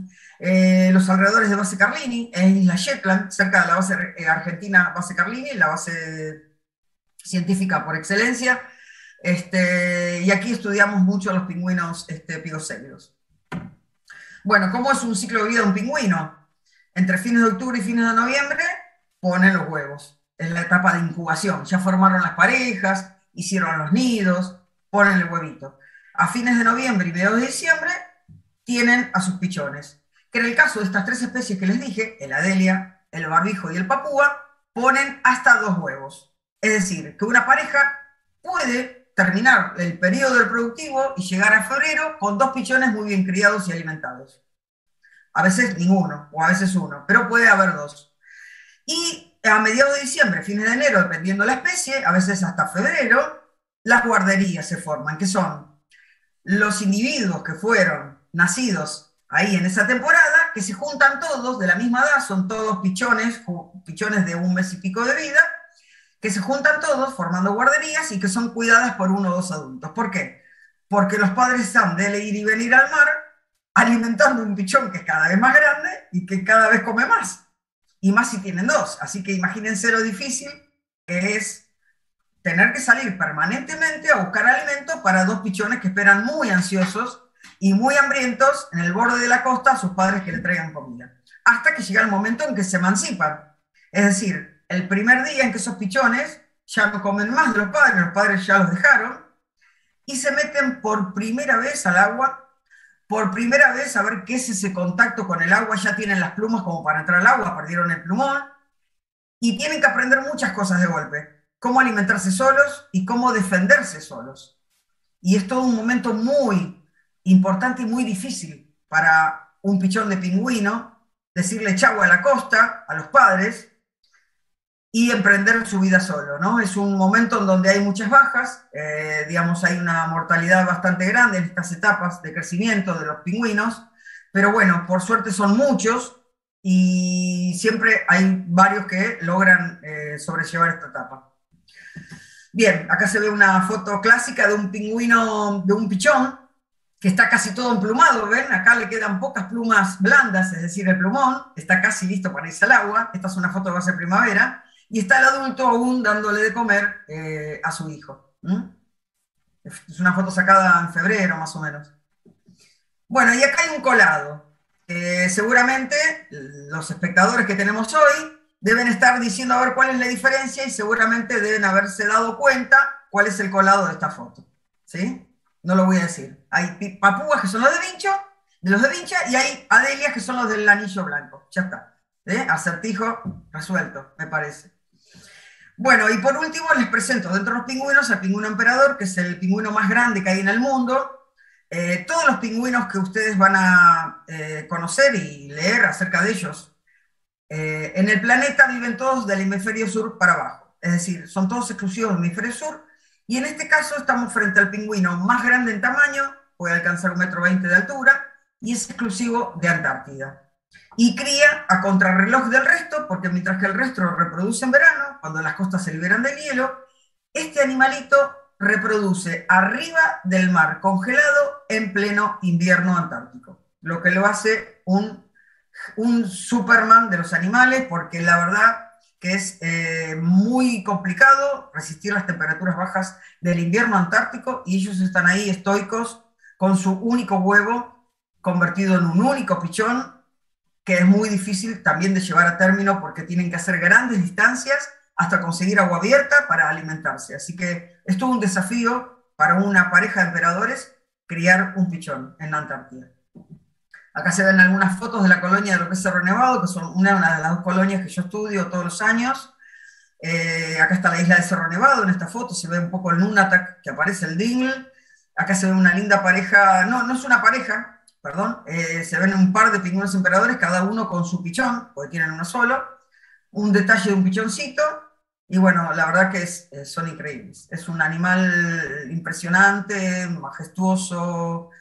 los alrededores de Base Carlini, en Isla Shetland, cerca de la base argentina Base Carlini, la base científica por excelencia. Y aquí estudiamos mucho los pingüinos pigocélidos. Bueno, ¿cómo es un ciclo de vida de un pingüino? Entre fines de octubre y fines de noviembre ponen los huevos. Es la etapa de incubación. Ya formaron las parejas, hicieron los nidos, ponen el huevito. A fines de noviembre y mediados de diciembre tienen a sus pichones. Que en el caso de estas 3 especies que les dije, el adelia, el barbijo y el papúa, ponen hasta 2 huevos. Es decir, que una pareja puede terminar el periodo reproductivo y llegar a febrero con 2 pichones muy bien criados y alimentados. A veces ninguno, o a veces uno, pero puede haber 2. Y a mediados de diciembre, fines de enero, dependiendo de la especie, a veces hasta febrero, las guarderías se forman, que son los individuos que fueron nacidos ahí en esa temporada, que se juntan todos de la misma edad, son todos pichones de 1 mes y pico de vida, que se juntan todos formando guarderías y que son cuidadas por 1 o 2 adultos. ¿Por qué? Porque los padres están de ir y venir al mar alimentando un pichón que es cada vez más grande y que cada vez come más. Y más si tienen 2. Así que imagínense lo difícil que es tener que salir permanentemente a buscar alimento para 2 pichones que esperan muy ansiosos y muy hambrientos en el borde de la costa a sus padres que le traigan comida. Hasta que llega el momento en que se emancipan. Es decir, el primer día en que esos pichones ya no comen más de los padres ya los dejaron, y se meten por primera vez al agua, por primera vez a ver qué es ese contacto con el agua, ya tienen las plumas como para entrar al agua, perdieron el plumón, y tienen que aprender muchas cosas de golpe, cómo alimentarse solos y cómo defenderse solos. Y es todo un momento muy importante y muy difícil para un pichón de pingüino, decirle chau a la costa, a los padres, y emprender su vida solo, ¿no? Es un momento en donde hay muchas bajas, digamos, hay una mortalidad bastante grande en estas etapas de crecimiento de los pingüinos, pero bueno, por suerte son muchos y siempre hay varios que logran sobrellevar esta etapa. Bien, acá se ve una foto clásica de un pingüino, de un pichón, que está casi todo emplumado, ¿ven? Acá le quedan pocas plumas blandas, es decir, el plumón está casi listo para irse al agua. Esta es una foto que va a ser primavera, y está el adulto aún dándole de comer a su hijo. Es una foto sacada en febrero, más o menos. Bueno, y acá hay un colado. Seguramente los espectadores que tenemos hoy deben estar diciendo a ver cuál es la diferencia y seguramente deben haberse dado cuenta cuál es el colado de esta foto. ¿Sí? No lo voy a decir. Hay papúas que son los de vincha, y hay adelias que son los del anillo blanco. Ya está. Acertijo resuelto, me parece. Bueno, y por último les presento dentro de los pingüinos al pingüino emperador, que es el pingüino más grande que hay en el mundo. Todos los pingüinos que ustedes van a conocer y leer acerca de ellos en el planeta viven todos del hemisferio sur para abajo. Es decir, son todos exclusivos del hemisferio sur. Y en este caso estamos frente al pingüino más grande en tamaño, puede alcanzar 1,20 m de altura, y es exclusivo de Antártida. Y cría a contrarreloj del resto, porque mientras que el resto reproduce en verano, cuando las costas se liberan del hielo, este animalito reproduce arriba del mar congelado en pleno invierno antártico, lo que lo hace un Superman de los animales, porque la verdad que es muy complicado resistir las temperaturas bajas del invierno antártico, y ellos están ahí estoicos con su único huevo convertido en un único pichón, que es muy difícil también de llevar a término porque tienen que hacer grandes distancias hasta conseguir agua abierta para alimentarse. Así que es todo un desafío para una pareja de emperadores criar un pichón en la Antártida. Acá se ven algunas fotos de la colonia de lo que es Cerro Nevado, que son una de las 2 colonias que yo estudio todos los años. Acá está la isla de Cerro Nevado, en esta foto se ve un poco el Nunatak que aparece, el Dingle. Acá se ve una linda pareja, no es una pareja, perdón, se ven un par de pingüinos emperadores, cada uno con su pichón, porque tienen uno solo, un detalle de un pichoncito, y bueno, la verdad que son increíbles. Es un animal impresionante, majestuoso,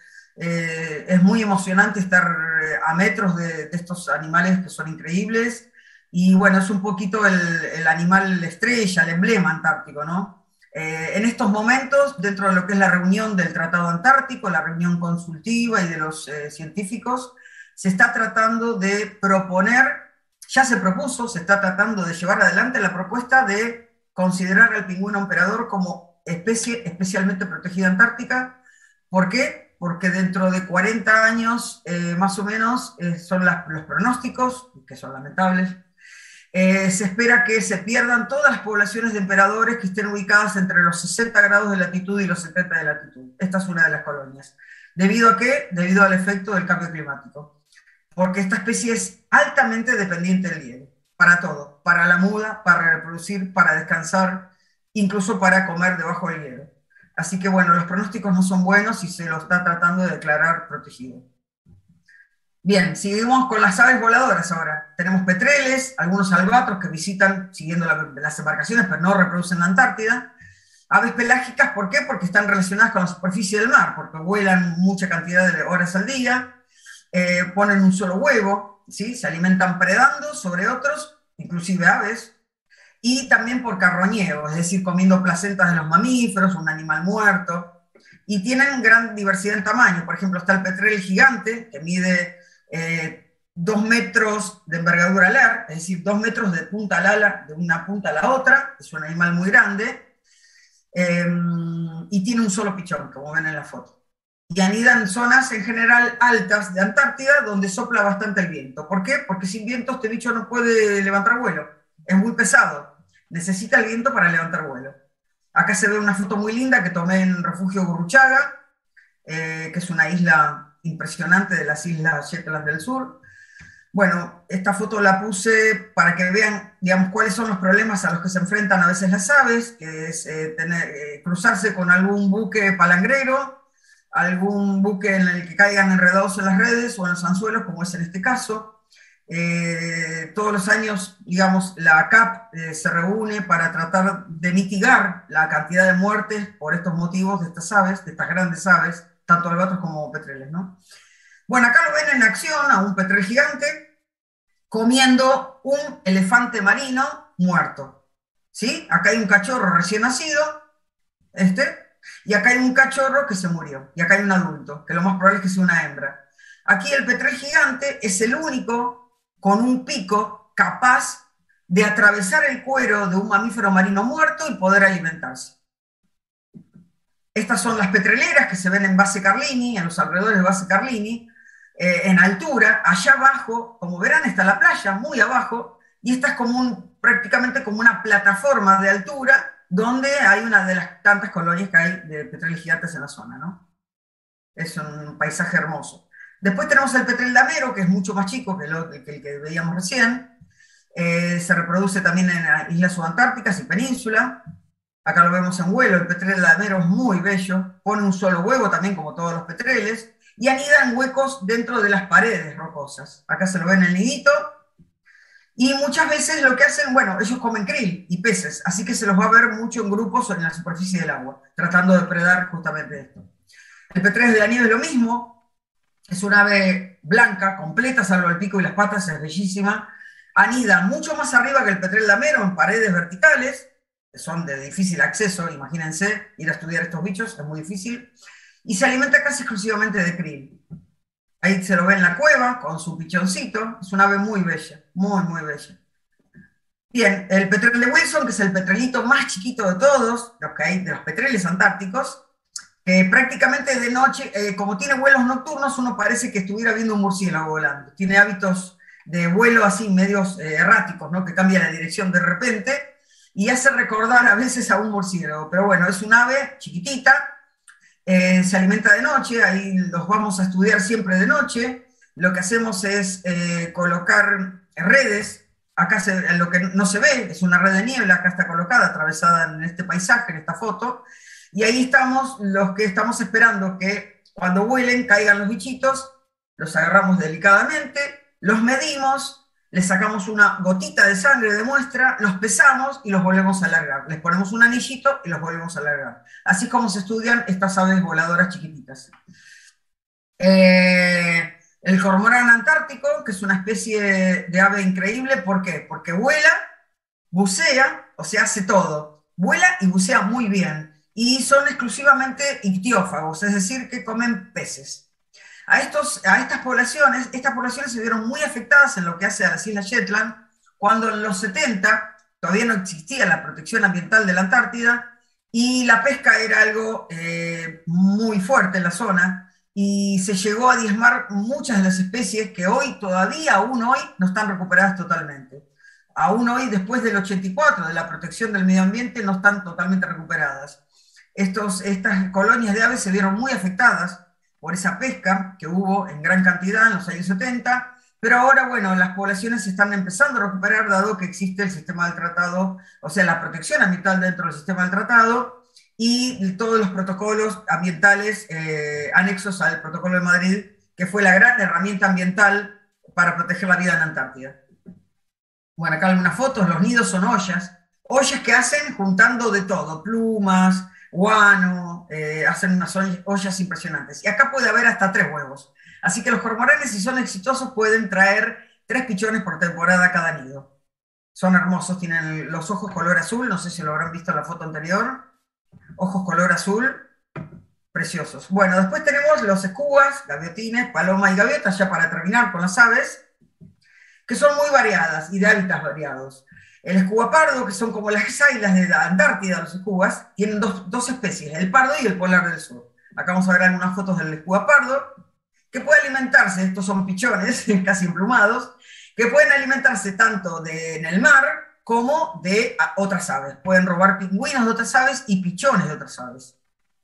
es muy emocionante estar a metros de estos animales que son increíbles, y bueno, es un poquito el animal estrella, el emblema antártico, ¿no? En estos momentos, dentro de lo que es la reunión del Tratado Antártico, la reunión consultiva y de los científicos, se está tratando de proponer, ya se propuso, se está tratando de llevar adelante la propuesta de considerar al pingüino emperador como especie especialmente protegida antártica. ¿Por qué? Porque dentro de 40 años, más o menos, son los pronósticos, que son lamentables. Se espera que se pierdan todas las poblaciones de emperadores que estén ubicadas entre los 60 grados de latitud y los 70 de latitud. Esta es una de las colonias. ¿Debido a qué? Debido al efecto del cambio climático. Porque esta especie es altamente dependiente del hielo, para todo, para la muda, para reproducir, para descansar, incluso para comer debajo del hielo. Así que bueno, los pronósticos no son buenos y se lo está tratando de declarar protegido. Bien, seguimos con las aves voladoras ahora. Tenemos petreles, algunos albatros que visitan siguiendo las embarcaciones, pero no reproducen la Antártida. Aves pelágicas, ¿por qué? Porque están relacionadas con la superficie del mar, porque vuelan mucha cantidad de horas al día, ponen un solo huevo, ¿sí? Se alimentan predando sobre otros, inclusive aves, y también por carroñeo, es decir, comiendo placentas de los mamíferos, un animal muerto, y tienen gran diversidad en tamaño. Por ejemplo, está el petrel gigante, que mide 2 metros de envergadura alar, es decir, 2 metros de punta al ala, de una punta a la otra, es un animal muy grande, y tiene un solo pichón, como ven en la foto. Y anida en zonas en general altas de Antártida, donde sopla bastante el viento. ¿Por qué? Porque sin viento este bicho no puede levantar vuelo, es muy pesado, necesita el viento para levantar vuelo. Acá se ve una foto muy linda que tomé en Refugio Gurruchaga, que es una isla impresionante de las Islas Shetland del Sur. Bueno, esta foto la puse para que vean, digamos, cuáles son los problemas a los que se enfrentan a veces las aves, que es cruzarse con algún buque palangrero, algún buque en el que caigan enredados en las redes o en los anzuelos, como es en este caso. Todos los años, digamos, la CAP se reúne para tratar de mitigar la cantidad de muertes por estos motivos de estas aves, de estas grandes aves, tanto albatros como petreles, ¿no? Bueno, acá lo ven en acción a un petrel gigante comiendo un elefante marino muerto, ¿sí? Acá hay un cachorro recién nacido, y acá hay un cachorro que se murió, y acá hay un adulto, que lo más probable es que sea una hembra. Aquí el petrel gigante es el único con un pico capaz de atravesar el cuero de un mamífero marino muerto y poder alimentarse. Estas son las petreleras que se ven en Base Carlini, en los alrededores de Base Carlini, en altura. Allá abajo, como verán, está la playa, muy abajo, y esta es como prácticamente como una plataforma de altura donde hay una de las tantas colonias que hay de petreles gigantes en la zona, ¿no? Es un paisaje hermoso. Después tenemos el petrel damero, que es mucho más chico que el que veíamos recién. Se reproduce también en las islas subantárticas y península. Acá lo vemos en vuelo. El petrel damero es muy bello. Pone un solo huevo también, como todos los petreles. Y anida en huecos dentro de las paredes rocosas. Acá se lo ven en el nidito. Y muchas veces lo que hacen, bueno, ellos comen krill y peces. Así que se los va a ver mucho en grupos o en la superficie del agua, tratando de predar justamente esto. El petrel de la nieve es lo mismo. Es un ave blanca, completa, salvo el pico y las patas, es bellísima. Anida mucho más arriba que el petrel damero, en paredes verticales, que son de difícil acceso, imagínense, ir a estudiar estos bichos es muy difícil. Y se alimenta casi exclusivamente de krill. Ahí se lo ve en la cueva, con su pichoncito. Es una ave muy bella, muy, muy bella. Bien, el petrel de Wilson, que es el petrelito más chiquito de todos, los que hay de los petreles antárticos, prácticamente de noche, como tiene vuelos nocturnos, uno parece que estuviera viendo un murciélago volando. Tiene hábitos de vuelo así, medios erráticos, ¿no? Que cambia la dirección de repente y hace recordar a veces a un murciélago. Pero bueno, es un ave chiquitita, se alimenta de noche, ahí los vamos a estudiar siempre de noche. Lo que hacemos es colocar redes. Acá lo que no se ve es una red de niebla, acá está colocada, atravesada en este paisaje, en esta foto. Y ahí estamos los que estamos esperando que cuando vuelen caigan los bichitos, los agarramos delicadamente, los medimos, les sacamos una gotita de sangre de muestra, los pesamos y los volvemos a alargar. Les ponemos un anillito y los volvemos a alargar. Así es como se estudian estas aves voladoras chiquititas. El cormorán antártico, que es una especie de ave increíble, ¿por qué? Porque vuela, bucea, o sea, hace todo. Vuela y bucea muy bien. Y son exclusivamente ictiófagos, es decir, que comen peces. Estas poblaciones se vieron muy afectadas en lo que hace a las Islas Shetland, cuando en los 70 todavía no existía la protección ambiental de la Antártida, y la pesca era algo muy fuerte en la zona, y se llegó a diezmar muchas de las especies que hoy, todavía, aún hoy, no están recuperadas totalmente. Aún hoy, después del 84, de la protección del medio ambiente, no están totalmente recuperadas. Estas colonias de aves se vieron muy afectadas por esa pesca que hubo en gran cantidad en los años 70, pero ahora, bueno, las poblaciones se están empezando a recuperar dado que existe el sistema del tratado, o sea, la protección ambiental dentro del sistema del tratado y todos los protocolos ambientales anexos al Protocolo de Madrid, que fue la gran herramienta ambiental para proteger la vida en Antártida. Bueno, acá algunas fotos, los nidos son ollas que hacen juntando de todo, plumas, guano, hacen unas ollas impresionantes. Y acá puede haber hasta 3 huevos. Así que los cormoranes, si son exitosos, pueden traer 3 pichones por temporada a cada nido. Son hermosos, tienen los ojos color azul, no sé si lo habrán visto en la foto anterior. Ojos color azul, preciosos. Bueno, después tenemos los escubas, gaviotines, paloma y gaviotas, ya para terminar con las aves, que son muy variadas y de hábitats variados. El escuba pardo, que son como las águilas de la Antártida, los escubas, tienen dos especies, el pardo y el polar del sur. Acá vamos a ver algunas fotos del escuba pardo, que puede alimentarse, estos son pichones casi emplumados, que pueden alimentarse tanto en el mar como de otras aves. Pueden robar pingüinos de otras aves y pichones de otras aves.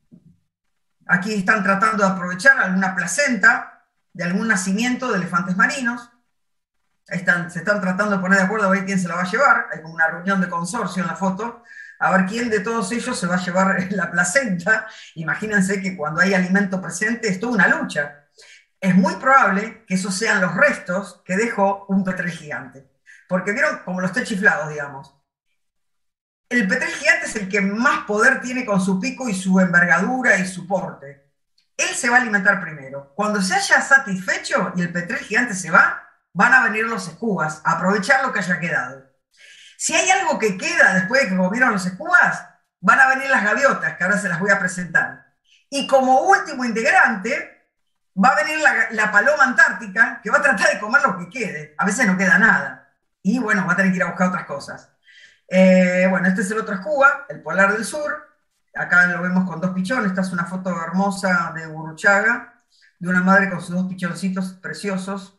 Aquí están tratando de aprovechar alguna placenta de algún nacimiento de elefantes marinos. Se están tratando de poner de acuerdo a ver quién se la va a llevar. Hay como una reunión de consorcio en la foto, a ver quién de todos ellos se va a llevar la placenta. Imagínense que cuando hay alimento presente es toda una lucha. Es muy probable que esos sean los restos que dejó un petrel gigante. Porque vieron como los techiflados, digamos. El petrel gigante es el que más poder tiene con su pico y su envergadura y su porte. Él se va a alimentar primero. Cuando se haya satisfecho y el petrel gigante se va, van a venir los escubas a aprovechar lo que haya quedado. Si hay algo que queda después de que comieron los escubas, van a venir las gaviotas, que ahora se las voy a presentar. Y como último integrante, va a venir la paloma antártica, que va a tratar de comer lo que quede. A veces no queda nada. Y bueno, va a tener que ir a buscar otras cosas. Bueno, este es el otro escuba, el polar del sur. Acá lo vemos con 2 pichones. Esta es una foto hermosa de Burruchaga, de una madre con sus 2 pichoncitos preciosos.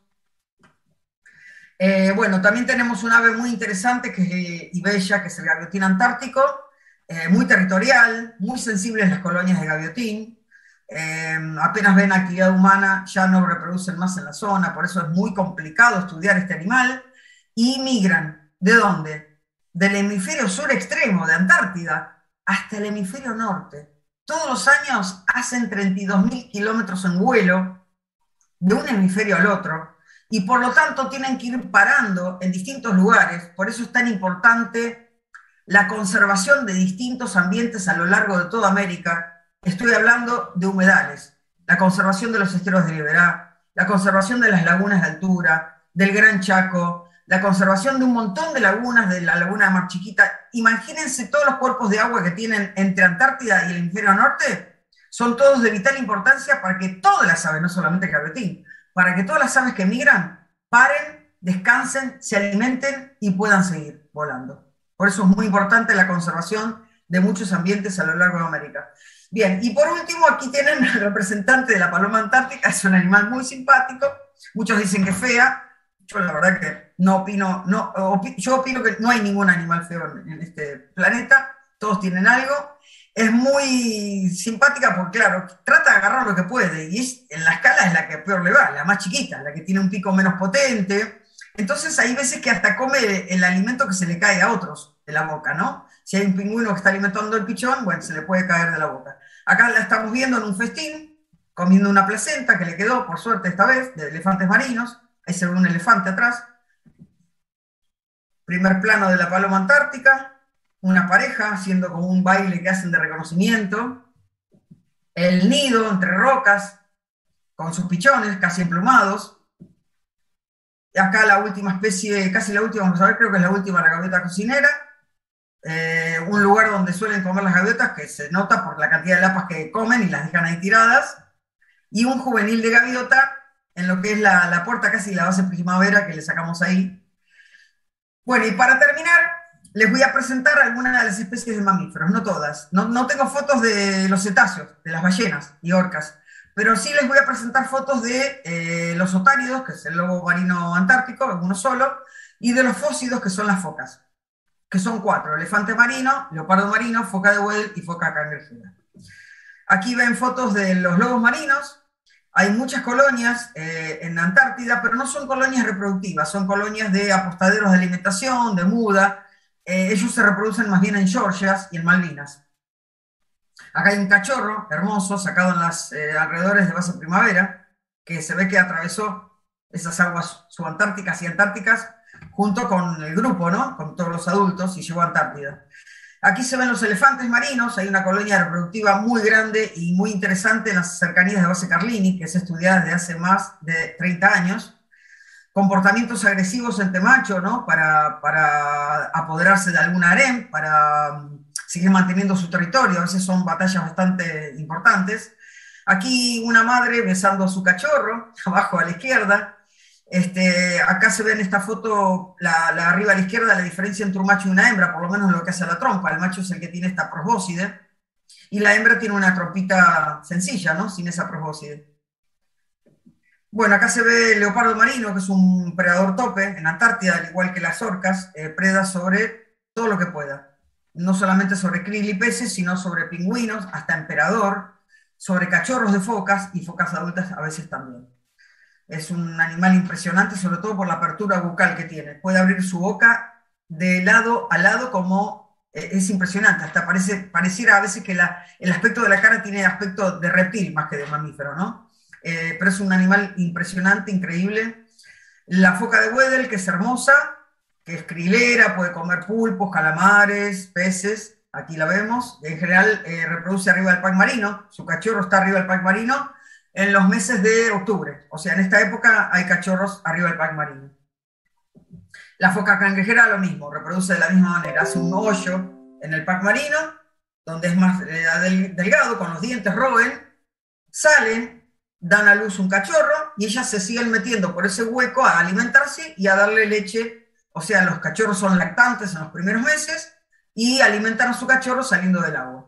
Bueno, también tenemos un ave muy interesante y bella, que es el gaviotín antártico, muy territorial, muy sensible en las colonias de gaviotín. Apenas ven actividad humana, ya no reproducen más en la zona, por eso es muy complicado estudiar este animal. Y migran, ¿de dónde? Del hemisferio sur extremo, de Antártida, hasta el hemisferio norte. Todos los años hacen 32.000 kilómetros en vuelo de un hemisferio al otro, y por lo tanto tienen que ir parando en distintos lugares. Por eso es tan importante la conservación de distintos ambientes a lo largo de toda América. Estoy hablando de humedales, la conservación de los esteros de Liberá, la conservación de las lagunas de altura, del Gran Chaco, la conservación de un montón de lagunas, de la laguna de Mar Chiquita. Imagínense todos los cuerpos de agua que tienen entre Antártida y el hemisferio norte, son todos de vital importancia para que todas las aves, no solamente el gaviotín, para que todas las aves que migran paren, descansen, se alimenten y puedan seguir volando. Por eso es muy importante la conservación de muchos ambientes a lo largo de América. Bien, y por último aquí tienen al representante de la paloma antártica. Es un animal muy simpático, muchos dicen que es fea. Yo la verdad que no opino, yo opino que no hay ningún animal feo en este planeta, todos tienen algo. Es muy simpática porque, claro, trata de agarrar lo que puede, y en la escala es la que peor le va, la más chiquita, la que tiene un pico menos potente. Entonces hay veces que hasta come el alimento que se le cae a otros de la boca, ¿no? Si hay un pingüino que está alimentando el pichón, bueno, se le puede caer de la boca. Acá la estamos viendo en un festín, comiendo una placenta que le quedó, por suerte esta vez, de elefantes marinos. Ahí se ve un elefante atrás. Primer plano de la paloma antártica, una pareja haciendo como un baile que hacen de reconocimiento. El nido entre rocas, con sus pichones casi emplumados. Y acá la última especie, casi la última, vamos a ver, creo que es la última, la gaviota cocinera. Un lugar donde suelen comer las gaviotas, que se nota por la cantidad de lapas que comen y las dejan ahí tiradas. Y un juvenil de gaviota en lo que es la puerta casi la base primavera que le sacamos ahí. Bueno, y para terminar, les voy a presentar algunas de las especies de mamíferos, no todas. No tengo fotos de los cetáceos, de las ballenas y orcas, pero sí les voy a presentar fotos de los otáridos, que es el lobo marino antártico, uno solo, y de los fósidos, que son las focas, que son 4: elefante marino, leopardo marino, foca de Weddell y foca cangrejera. Aquí ven fotos de los lobos marinos. Hay muchas colonias en Antártida, pero no son colonias reproductivas, son colonias de apostaderos de alimentación, de muda. Ellos se reproducen más bien en Georgias y en Malvinas. Acá hay un cachorro hermoso sacado en los alrededores de Base Primavera, que se ve que atravesó esas aguas subantárticas y antárticas junto con el grupo, ¿no? Con todos los adultos, y llegó a Antártida. Aquí se ven los elefantes marinos. Hay una colonia reproductiva muy grande y muy interesante en las cercanías de Base Carlini, que es estudiada desde hace más de 30 años. Comportamientos agresivos entre machos, ¿no? Para apoderarse de algún harén, para seguir manteniendo su territorio. A veces son batallas bastante importantes. Aquí una madre besando a su cachorro, abajo a la izquierda. Acá se ve en esta foto, la arriba a la izquierda, la diferencia entre un macho y una hembra, por lo menos en lo que hace a la trompa. El macho es el que tiene esta probóscide, y la hembra tiene una trompita sencilla, ¿no? Sin esa probóscide. Bueno, acá se ve el leopardo marino, que es un predador tope en Antártida, al igual que las orcas, preda sobre todo lo que pueda. No solamente sobre krill y peces, sino sobre pingüinos, hasta emperador, sobre cachorros de focas y focas adultas a veces también. Es un animal impresionante, sobre todo por la apertura bucal que tiene. Puede abrir su boca de lado a lado como... es impresionante, hasta pareciera a veces que el aspecto de la cara tiene aspecto de reptil más que de mamífero, ¿no? Pero es un animal impresionante, increíble. La foca de Weddell, que es hermosa, que es krilera, puede comer pulpos, calamares, peces, aquí la vemos. En general reproduce arriba del pack marino, su cachorro está arriba del pack marino, en los meses de octubre. O sea, en esta época hay cachorros arriba del pack marino. La foca cangrejera lo mismo, reproduce de la misma manera, hace un hoyo en el pack marino, donde es más delgado, con los dientes roen, salen, dan a luz un cachorro, y ellas se siguen metiendo por ese hueco a alimentarse y a darle leche. O sea, los cachorros son lactantes en los primeros meses, y alimentan a su cachorro saliendo del agua.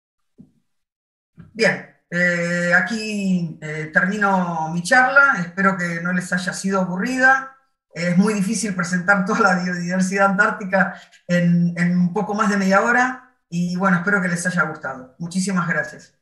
Bien. Aquí termino mi charla, espero que no les haya sido aburrida. Es muy difícil presentar toda la biodiversidad antártica en un poco más de media hora, y bueno, espero que les haya gustado. Muchísimas gracias.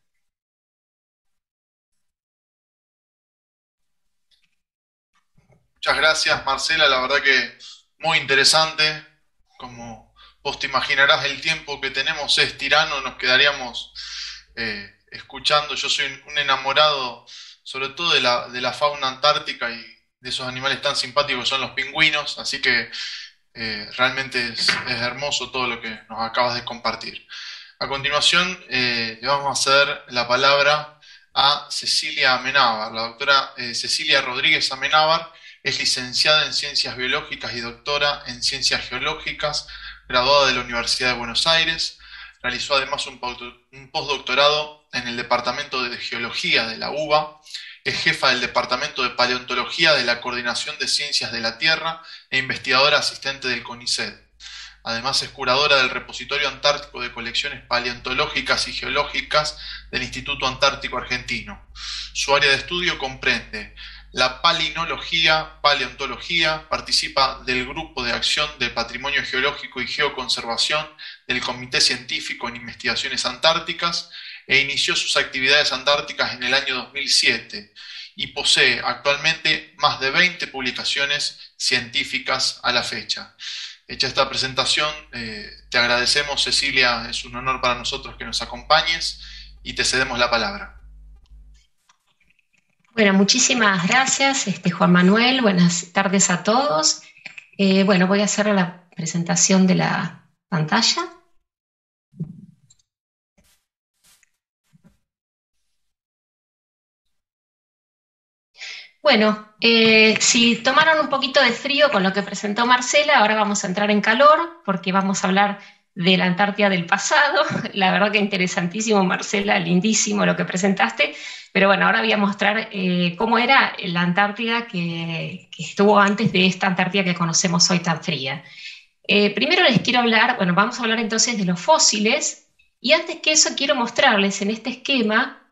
Muchas gracias, Marcela, la verdad que muy interesante. Como vos te imaginarás, el tiempo que tenemos es tirano, nos quedaríamos escuchando. Yo soy un enamorado sobre todo de la fauna antártica y de esos animales tan simpáticos que son los pingüinos, así que realmente es hermoso todo lo que nos acabas de compartir. A continuación le vamos a ceder la palabra a Cecilia Amenábar. La doctora Cecilia Rodríguez Amenábar es licenciada en Ciencias Biológicas y doctora en Ciencias Geológicas, graduada de la Universidad de Buenos Aires. Realizó además un postdoctorado en el Departamento de Geología de la UBA. Es jefa del Departamento de Paleontología de la Coordinación de Ciencias de la Tierra e investigadora asistente del CONICET. Además es curadora del Repositorio Antártico de Colecciones Paleontológicas y Geológicas del Instituto Antártico Argentino. Su área de estudio comprende la palinología, paleontología, participa del Grupo de Acción de Patrimonio Geológico y Geoconservación del Comité Científico en Investigaciones Antárticas e inició sus actividades antárticas en el año 2007 y posee actualmente más de 20 publicaciones científicas a la fecha. Hecha esta presentación, te agradecemos, Cecilia, es un honor para nosotros que nos acompañes y te cedemos la palabra. Bueno, muchísimas gracias, Juan Manuel. Buenas tardes a todos. Bueno, voy a hacer la presentación de la pantalla. Bueno, si tomaron un poquito de frío con lo que presentó Marcela, ahora vamos a entrar en calor porque vamos a hablar de la Antártida del pasado. La verdad que interesantísimo, Marcela, lindísimo lo que presentaste, pero bueno, ahora voy a mostrar cómo era la Antártida que estuvo antes de esta Antártida que conocemos hoy tan fría. Primero les quiero hablar, bueno, vamos a hablar entonces de los fósiles, y antes que eso quiero mostrarles en este esquema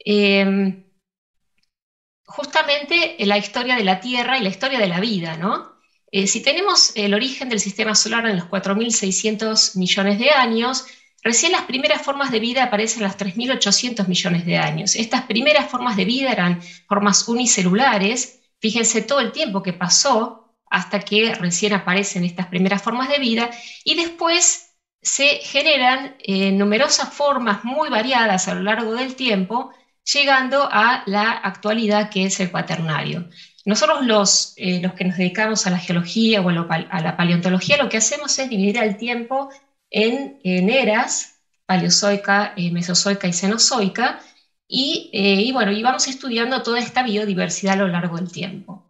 justamente la historia de la Tierra y la historia de la vida, ¿no? Si tenemos el origen del sistema solar en los 4.600 millones de años, recién las primeras formas de vida aparecen a los 3.800 millones de años. Estas primeras formas de vida eran formas unicelulares. Fíjense todo el tiempo que pasó hasta que recién aparecen estas primeras formas de vida, y después se generan numerosas formas muy variadas a lo largo del tiempo, llegando a la actualidad, que es el Cuaternario. Nosotros los que nos dedicamos a la geología o a la paleontología, lo que hacemos es dividir el tiempo en eras, paleozoica, mesozoica y cenozoica, y vamos estudiando toda esta biodiversidad a lo largo del tiempo.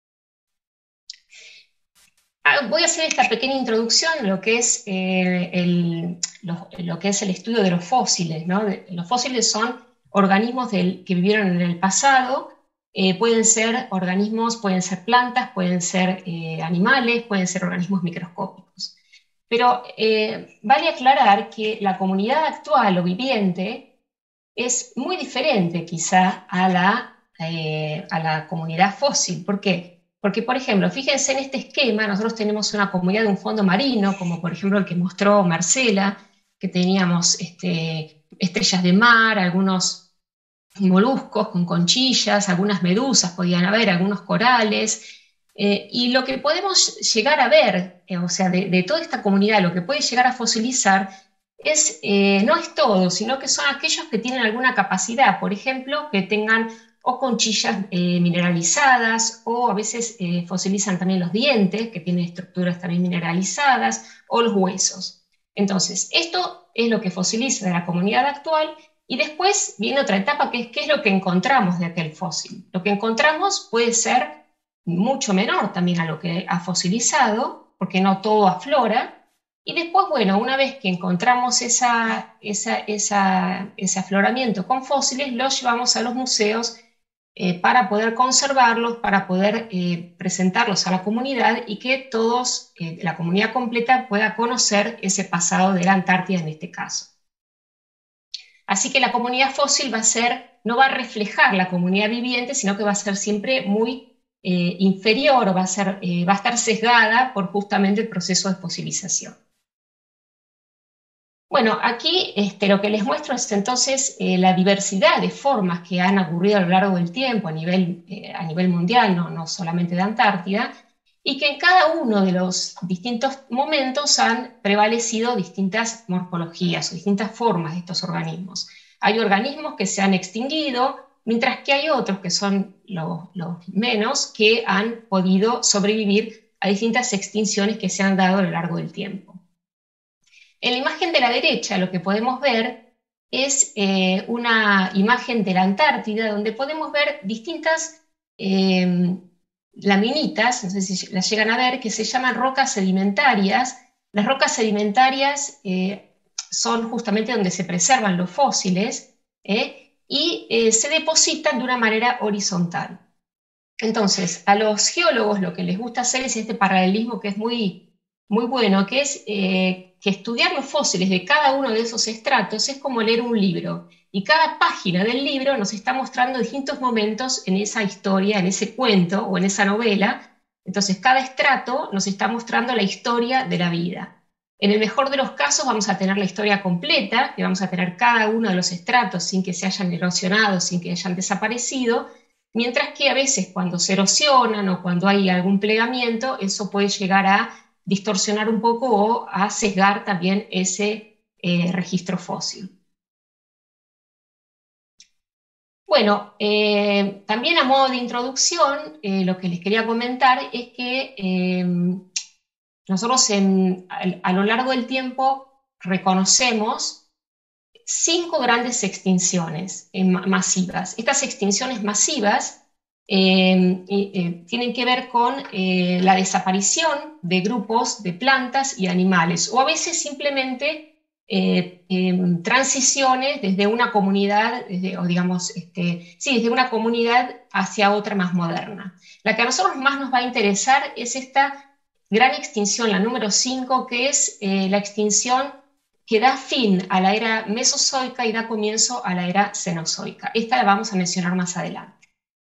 Voy a hacer esta pequeña introducción a lo que es, lo que es el estudio de los fósiles, ¿no? Los fósiles son organismos que vivieron en el pasado. Pueden ser organismos, pueden ser plantas, pueden ser animales, pueden ser organismos microscópicos. Pero vale aclarar que la comunidad actual o viviente es muy diferente quizá a la comunidad fósil. ¿Por qué? Porque, por ejemplo, fíjense en este esquema, nosotros tenemos una comunidad de un fondo marino, como por ejemplo el que mostró Marcela, que teníamos estrellas de mar, algunos moluscos con conchillas, algunas medusas podían haber, algunos corales, y lo que podemos llegar a ver, o sea, de toda esta comunidad, lo que puede llegar a fosilizar no es todo, sino que son aquellos que tienen alguna capacidad, por ejemplo, que tengan o conchillas mineralizadas, o a veces fosilizan también los dientes, que tienen estructuras también mineralizadas, o los huesos. Entonces, esto es lo que fosiliza de la comunidad actual, y después viene otra etapa, que es qué es lo que encontramos de aquel fósil. Lo que encontramos puede ser mucho menor también a lo que ha fosilizado, porque no todo aflora, y después, bueno, una vez que encontramos ese afloramiento con fósiles, los llevamos a los museos para poder conservarlos, para poder presentarlos a la comunidad, y que todos, la comunidad completa, pueda conocer ese pasado de la Antártida en este caso. Así que la comunidad fósil no va a reflejar la comunidad viviente, sino que va a ser siempre muy inferior, o va a estar sesgada por justamente el proceso de fosilización. Bueno, aquí lo que les muestro es entonces la diversidad de formas que han ocurrido a lo largo del tiempo a nivel mundial, no solamente de Antártida, y que en cada uno de los distintos momentos han prevalecido distintas morfologías o distintas formas de estos organismos. Hay organismos que se han extinguido, mientras que hay otros, que son los menos, que han podido sobrevivir a distintas extinciones que se han dado a lo largo del tiempo. En la imagen de la derecha lo que podemos ver es una imagen de la Antártida, donde podemos ver distintas laminitas, no sé si las llegan a ver, que se llaman rocas sedimentarias. Las rocas sedimentarias son justamente donde se preservan los fósiles, y se depositan de una manera horizontal. Entonces, a los geólogos lo que les gusta hacer es este paralelismo, que es muy, muy bueno, que es que estudiar los fósiles de cada uno de esos estratos es como leer un libro, y cada página del libro nos está mostrando distintos momentos en esa historia, en ese cuento o en esa novela. Entonces cada estrato nos está mostrando la historia de la vida. En el mejor de los casos vamos a tener la historia completa, que vamos a tener cada uno de los estratos sin que se hayan erosionado, sin que hayan desaparecido, mientras que a veces cuando se erosionan o cuando hay algún plegamiento, eso puede llegar a distorsionar un poco o a sesgar también ese registro fósil. Bueno, también a modo de introducción, lo que les quería comentar es que nosotros a lo largo del tiempo reconocemos 5 grandes extinciones masivas. Estas extinciones masivas tienen que ver con la desaparición de grupos de plantas y animales, o a veces simplemente transiciones desde una comunidad, desde una comunidad hacia otra más moderna. La que a nosotros más nos va a interesar es esta gran extinción, la número 5, que es la extinción que da fin a la era mesozoica y da comienzo a la era cenozoica. Esta la vamos a mencionar más adelante.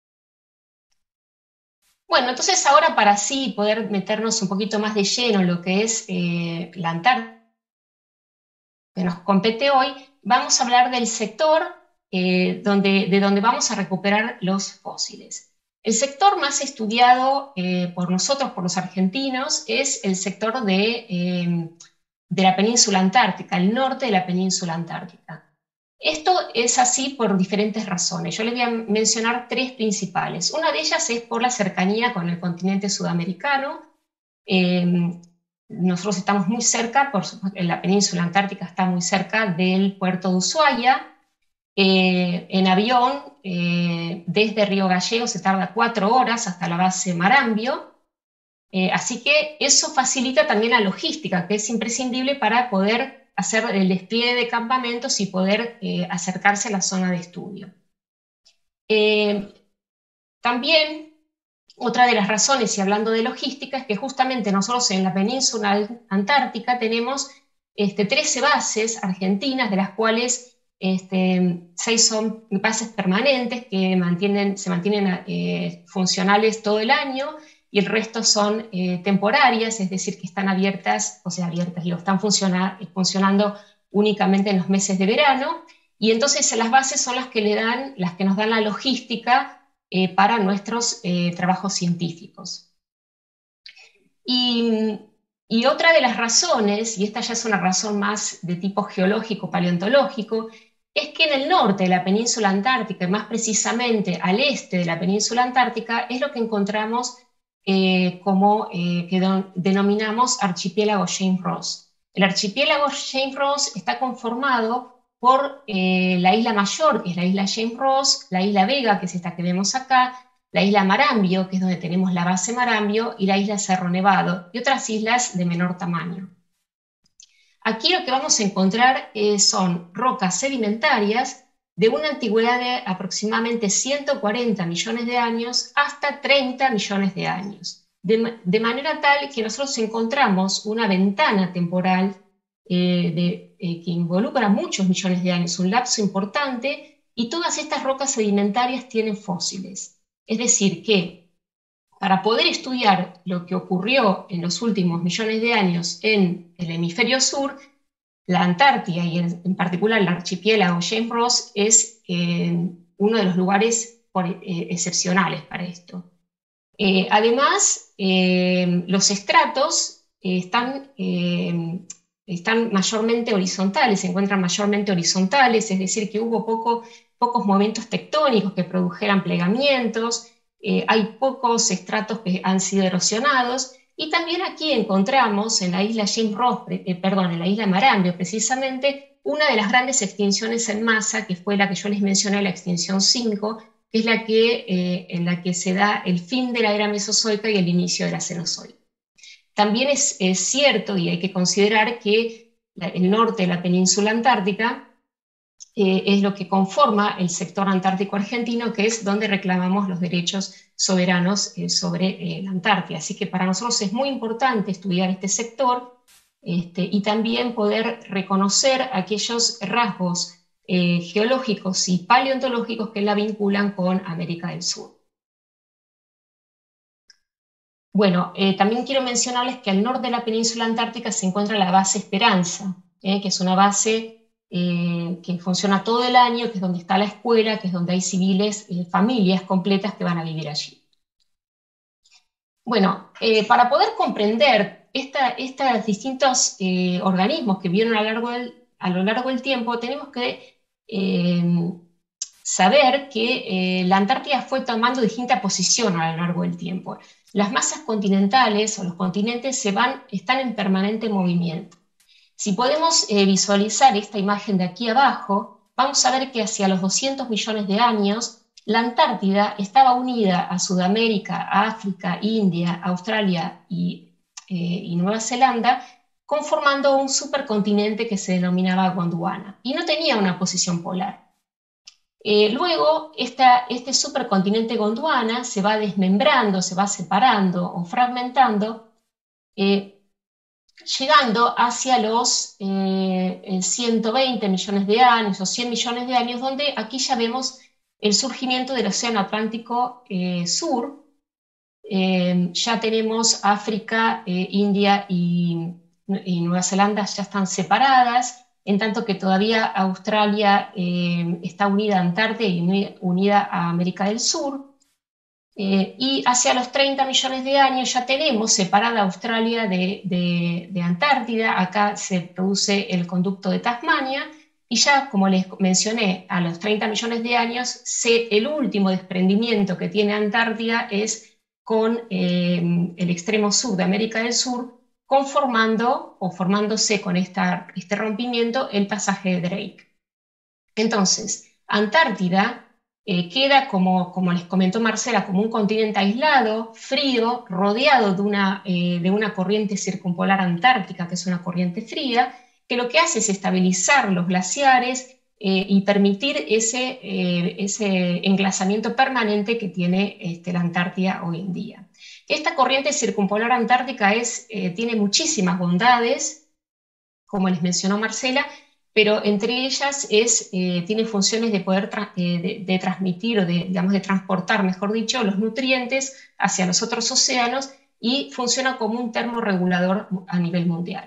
Bueno, entonces ahora para así poder meternos un poquito más de lleno en lo que es la Antártida que nos compete hoy, vamos a hablar del sector de donde vamos a recuperar los fósiles. El sector más estudiado por nosotros, por los argentinos, es el sector de la península antártica, el norte de la península antártica. Esto es así por diferentes razones. Yo les voy a mencionar 3 principales. Una de ellas es por la cercanía con el continente sudamericano. Nosotros estamos muy cerca, por supuesto, la península antártica está muy cerca del puerto de Ushuaia. En avión, desde Río Gallegos se tarda 4 horas hasta la base Marambio. Así que eso facilita también la logística, que es imprescindible para poder hacer el despliegue de campamentos y poder acercarse a la zona de estudio. También, otra de las razones, y hablando de logística, es que justamente nosotros en la península antártica tenemos 13 bases argentinas, de las cuales 6 son bases permanentes que se mantienen funcionales todo el año, y el resto son temporarias, es decir, que están abiertas, están funcionando únicamente en los meses de verano, y entonces las bases son las que nos dan la logística para nuestros trabajos científicos. Y otra de las razones, y esta ya es una razón más de tipo geológico, paleontológico, es que en el norte de la península antártica, y más precisamente al este de la península antártica, es lo que encontramos que denominamos archipiélago James Ross. El archipiélago James Ross está conformado por la isla Mayor, que es la isla James Ross, la isla Vega, que es esta que vemos acá, la isla Marambio, que es donde tenemos la base Marambio, y la isla Cerro Nevado, y otras islas de menor tamaño. Aquí lo que vamos a encontrar son rocas sedimentarias de una antigüedad de aproximadamente 140 millones de años hasta 30 millones de años, de manera tal que nosotros encontramos una ventana temporal que involucra muchos millones de años, un lapso importante, y todas estas rocas sedimentarias tienen fósiles. Es decir, que para poder estudiar lo que ocurrió en los últimos millones de años en el hemisferio sur, la Antártida y en particular el archipiélago James Ross es uno de los lugares excepcionales para esto. Además, los estratos están mayormente horizontales, se encuentran mayormente horizontales, es decir, que hubo pocos movimientos tectónicos que produjeran plegamientos, hay pocos estratos que han sido erosionados, y también aquí encontramos en la isla James Ross, en la isla Marambio precisamente, una de las grandes extinciones en masa, que fue la que yo les mencioné, la extinción 5, que es en la que se da el fin de la era mesozoica y el inicio de la cenozoica. También es cierto, y hay que considerar que el norte de la península antártica es lo que conforma el sector antártico argentino, que es donde reclamamos los derechos soberanos sobre la Antártida. Así que para nosotros es muy importante estudiar este sector y también poder reconocer aquellos rasgos geológicos y paleontológicos que la vinculan con América del Sur. Bueno, también quiero mencionarles que al norte de la península antártica se encuentra la base Esperanza, que es una base que funciona todo el año, que es donde está la escuela, que es donde hay civiles, familias completas que van a vivir allí. Bueno, para poder comprender estos distintos organismos que vieron a lo largo del tiempo, tenemos que saber que la Antártida fue tomando distinta posición a lo largo del tiempo. Las masas continentales o los continentes están en permanente movimiento. Si podemos visualizar esta imagen de aquí abajo, vamos a ver que hacia los 200 millones de años, la Antártida estaba unida a Sudamérica, a África, India, Australia y Nueva Zelanda, conformando un supercontinente que se denominaba Gondwana, y no tenía una posición polar. Luego, este supercontinente Gondwana se va desmembrando, se va separando o fragmentando, llegando hacia los 120 millones de años o 100 millones de años, donde aquí ya vemos el surgimiento del Océano Atlántico Sur. Ya tenemos África, India y Nueva Zelanda ya están separadas, en tanto que todavía Australia está unida a Antártida y unida a América del Sur. Y hacia los 30 millones de años ya tenemos separada Australia de Antártida. Acá se produce el conducto de Tasmania, y ya, como les mencioné, a los 30 millones de años, el último desprendimiento que tiene Antártida es con el extremo sur de América del Sur, formándose con este rompimiento el pasaje de Drake. Entonces, Antártida queda, como les comentó Marcela, como un continente aislado, frío, rodeado de una corriente circumpolar antártica, que es una corriente fría, que lo que hace es estabilizar los glaciares y permitir ese englasamiento permanente que tiene la Antártida hoy en día. Esta corriente circumpolar antártica tiene muchísimas bondades, como les mencionó Marcela, pero entre ellas tiene funciones de poder de transmitir o de transportar, mejor dicho, los nutrientes hacia los otros océanos, y funciona como un termorregulador a nivel mundial.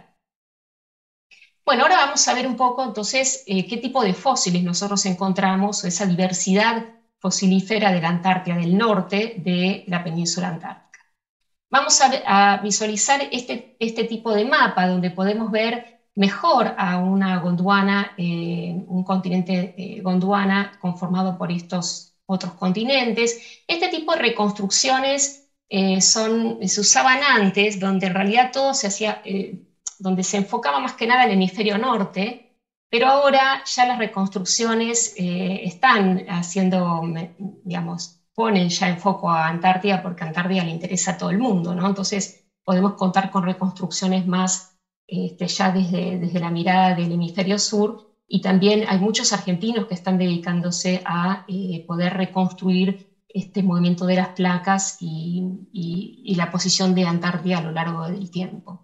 Bueno, ahora vamos a ver un poco entonces qué tipo de fósiles nosotros encontramos, o esa diversidad fosilífera de la Antártida, del norte de la península antártica. Vamos a visualizar este tipo de mapa, donde podemos ver mejor a una Gondwana, un continente Gondwana conformado por estos otros continentes. Este tipo de reconstrucciones se usaban antes, donde en realidad todo se hacía, donde se enfocaba más que nada el hemisferio norte, pero ahora ya las reconstrucciones están haciendo, digamos, ponen ya en foco a Antártida, porque a Antártida le interesa a todo el mundo, ¿no? Entonces podemos contar con reconstrucciones más ya desde la mirada del hemisferio sur, y también hay muchos argentinos que están dedicándose a poder reconstruir este movimiento de las placas y la posición de Antártida a lo largo del tiempo.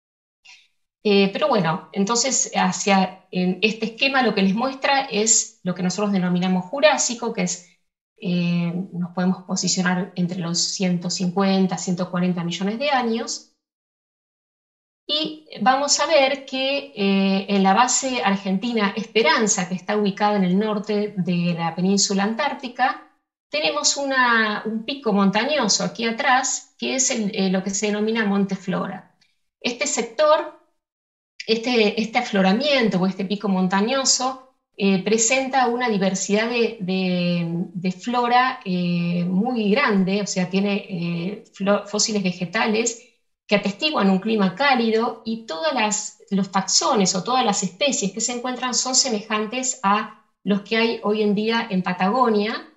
Pero bueno, entonces en este esquema lo que les muestra es lo que nosotros denominamos Jurásico, que es nos podemos posicionar entre los 150, 140 millones de años, y vamos a ver que en la base argentina Esperanza, que está ubicada en el norte de la península antártica, tenemos un pico montañoso aquí atrás, que es lo que se denomina Monte Flora. Este sector, este afloramiento o este pico montañoso presenta una diversidad de flora muy grande, o sea, tiene fósiles vegetales que atestiguan un clima cálido, y todos los taxones o todas las especies que se encuentran son semejantes a los que hay hoy en día en Patagonia,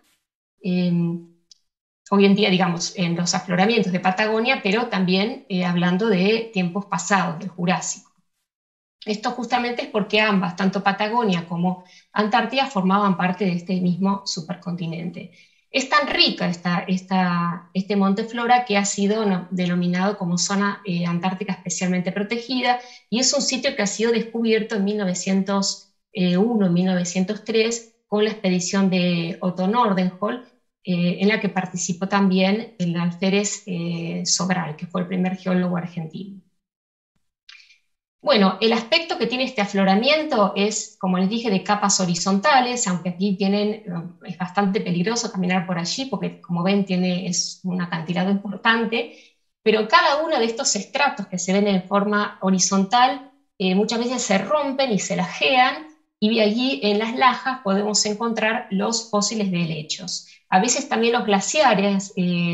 hoy en día, digamos, en los afloramientos de Patagonia, pero también hablando de tiempos pasados, del Jurásico. Esto justamente es porque ambas, tanto Patagonia como Antártida, formaban parte de este mismo supercontinente. Es tan rica este monte Flora que ha sido denominado como zona antártica especialmente protegida, y es un sitio que ha sido descubierto en 1901, 1903, con la expedición de Otto Nordenskjöld, en la que participó también el alférez Sobral, que fue el primer geólogo argentino. Bueno, el aspecto que tiene este afloramiento es, como les dije, de capas horizontales, aunque aquí es bastante peligroso caminar por allí, porque como ven es un acantilado importante, pero cada uno de estos estratos que se ven en forma horizontal muchas veces se rompen y se lajean, y allí en las lajas podemos encontrar los fósiles de helechos. A veces también los glaciares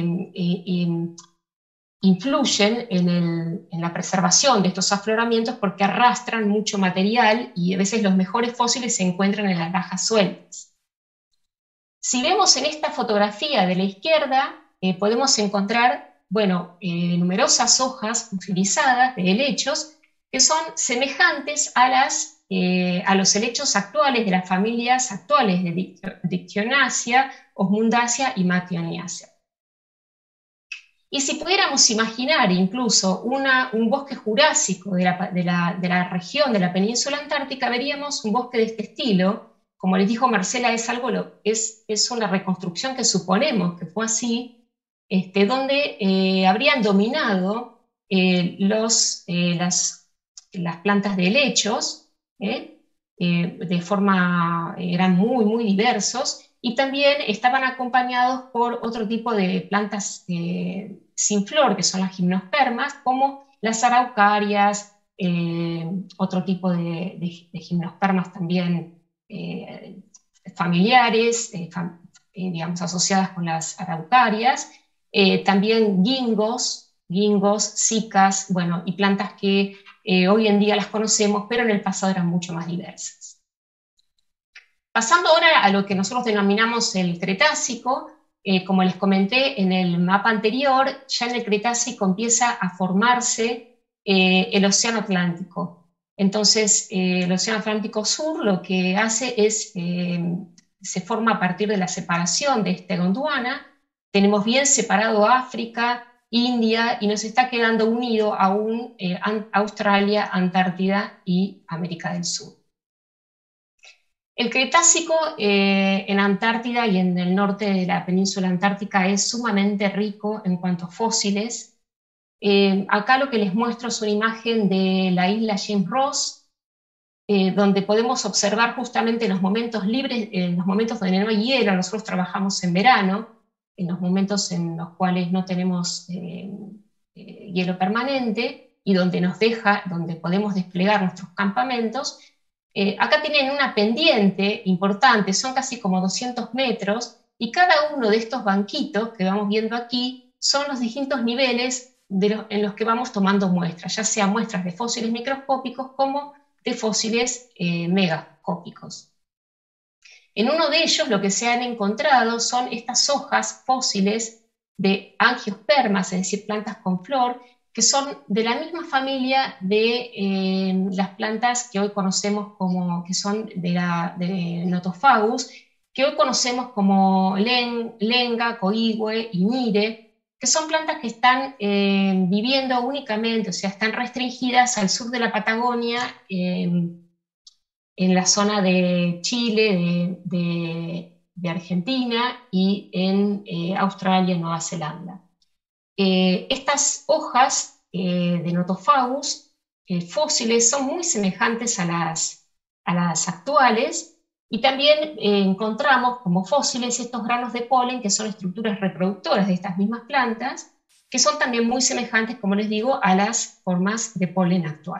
influyen en la preservación de estos afloramientos, porque arrastran mucho material, y a veces los mejores fósiles se encuentran en las lajas sueltas. Si vemos en esta fotografía de la izquierda, podemos encontrar, bueno, numerosas hojas fosilizadas de helechos que son semejantes a los helechos actuales de las familias actuales de Dictyonaceae, Osmundaceae y Mationhiaceae. Y si pudiéramos imaginar incluso un bosque jurásico de la región de la península antártica, veríamos un bosque de este estilo. Como les dijo Marcela, es una reconstrucción que suponemos que fue así, donde habrían dominado las plantas de helechos, eran muy, muy diversos, y también estaban acompañados por otro tipo de plantas sin flor, que son las gimnospermas, como las araucarias, otro tipo de gimnospermas también familiares, digamos, asociadas con las araucarias, también gingos, cicas, bueno, y plantas que hoy en día las conocemos, pero en el pasado eran mucho más diversas. Pasando ahora a lo que nosotros denominamos el Cretácico, como les comenté en el mapa anterior, ya en el Cretácico empieza a formarse el Océano Atlántico. Entonces, el Océano Atlántico Sur lo que hace es, se forma a partir de la separación de este Gondwana. Tenemos bien separado África, India, y nos está quedando unido aún Australia, Antártida y América del Sur. El Cretácico en Antártida y en el norte de la península antártica es sumamente rico en cuanto a fósiles. Acá lo que les muestro es una imagen de la isla James Ross, donde podemos observar justamente en los momentos libres, en los momentos donde no hay hielo. Nosotros trabajamos en verano, en los momentos en los cuales no tenemos hielo permanente y donde podemos desplegar nuestros campamentos. Acá tienen una pendiente importante, son casi como 200 metros, y cada uno de estos banquitos que vamos viendo aquí son los distintos niveles en los que vamos tomando muestras, ya sea muestras de fósiles microscópicos como de fósiles megascópicos. En uno de ellos lo que se han encontrado son estas hojas fósiles de angiospermas, es decir, plantas con flor, que son de la misma familia de las plantas que hoy conocemos que son de Nothofagus, que hoy conocemos como lenga, coigüe y nire, que son plantas que están viviendo únicamente, o sea, están restringidas al sur de la Patagonia, en la zona de Chile, de Argentina y en Australia y Nueva Zelanda. Estas hojas de Nothofagus fósiles son muy semejantes a las actuales, y también encontramos como fósiles estos granos de polen, que son estructuras reproductoras de estas mismas plantas, que son también muy semejantes, como les digo, a las formas de polen actual.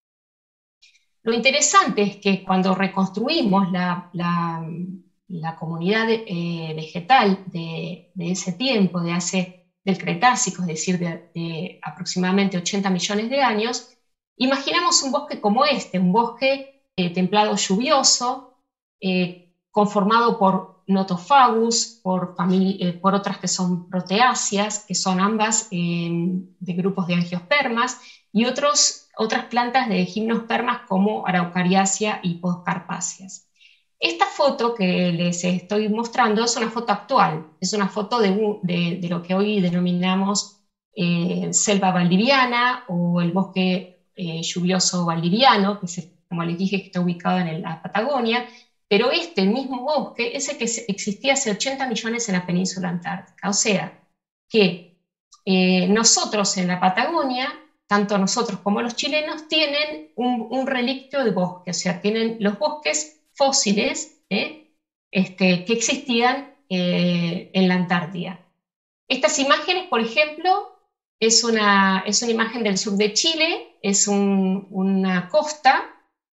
Lo interesante es que cuando reconstruimos la comunidad vegetal de ese tiempo, del Cretácico, es decir, de aproximadamente 80 millones de años, imaginamos un bosque como este, un bosque templado lluvioso, conformado por Nothofagus, por otras que son proteáceas, que son ambas de grupos de angiospermas, y otras plantas de gimnospermas como Araucariacea y Podcarpáceas. Esta foto que les estoy mostrando es una foto actual, es una foto de lo que hoy denominamos selva valdiviana o el bosque lluvioso valdiviano, que como les dije, está ubicado en la Patagonia, pero el mismo bosque es el que existía hace 80 millones en la península antártica. O sea, que nosotros en la Patagonia, tanto nosotros como los chilenos, tienen un relicto de bosque, o sea, tienen los bosques fósiles que existían en la Antártida. Estas imágenes, por ejemplo, es una imagen del sur de Chile, es una costa,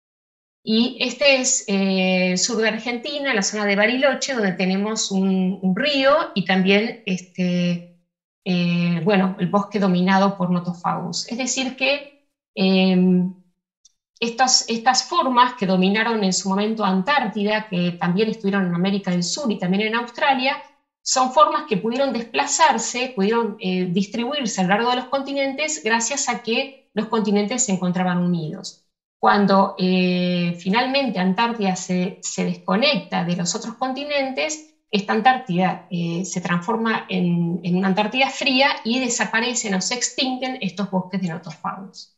y este es el sur de Argentina, la zona de Bariloche, donde tenemos un río y también el bosque dominado por Nothofagus. Es decir que estas formas que dominaron en su momento Antártida, que también estuvieron en América del Sur y también en Australia, son formas que pudieron desplazarse, pudieron distribuirse a lo largo de los continentes gracias a que los continentes se encontraban unidos. Cuando finalmente Antártida se desconecta de los otros continentes, esta Antártida se transforma en una Antártida fría y desaparecen o se extinguen estos bosques de notofagos.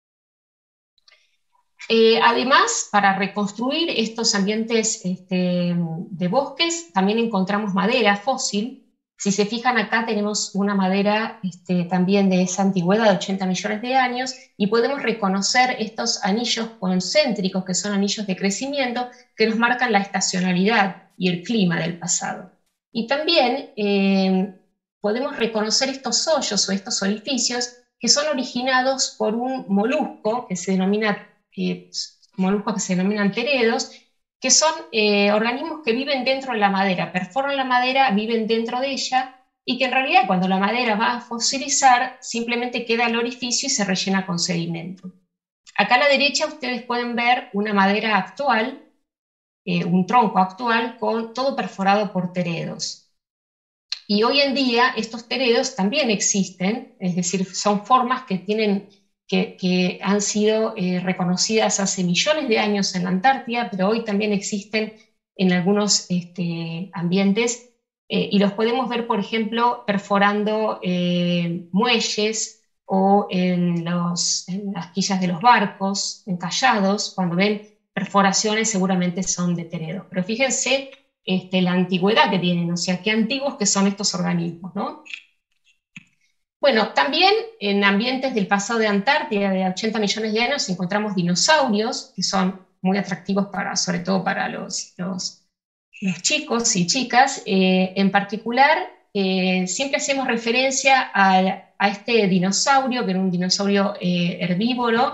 Además, para reconstruir estos ambientes de bosques, también encontramos madera fósil. Si se fijan acá tenemos una madera también de esa antigüedad de 80 millones de años, y podemos reconocer estos anillos concéntricos, que son anillos de crecimiento, que nos marcan la estacionalidad y el clima del pasado. Y también podemos reconocer estos hoyos o estos orificios que son originados por un molusco que se denomina moluscos que se denominan teredos, que son organismos que viven dentro de la madera, perforan la madera, viven dentro de ella, y que en realidad cuando la madera va a fosilizar simplemente queda el orificio y se rellena con sedimento. Acá a la derecha ustedes pueden ver una madera actual, un tronco actual con todo perforado por teredos. Y hoy en día estos teredos también existen, es decir, son formas que han sido reconocidas hace millones de años en la Antártida, pero hoy también existen en algunos ambientes, y los podemos ver, por ejemplo, perforando muelles o en las quillas de los barcos, encallados. Cuando ven perforaciones seguramente son de teredos. Pero fíjense la antigüedad que tienen, o sea, qué antiguos que son estos organismos, ¿no? Bueno, también en ambientes del pasado de Antártida, de 80 millones de años, encontramos dinosaurios, que son muy atractivos sobre todo para los chicos y chicas. En particular, siempre hacemos referencia a este dinosaurio, que era un dinosaurio herbívoro,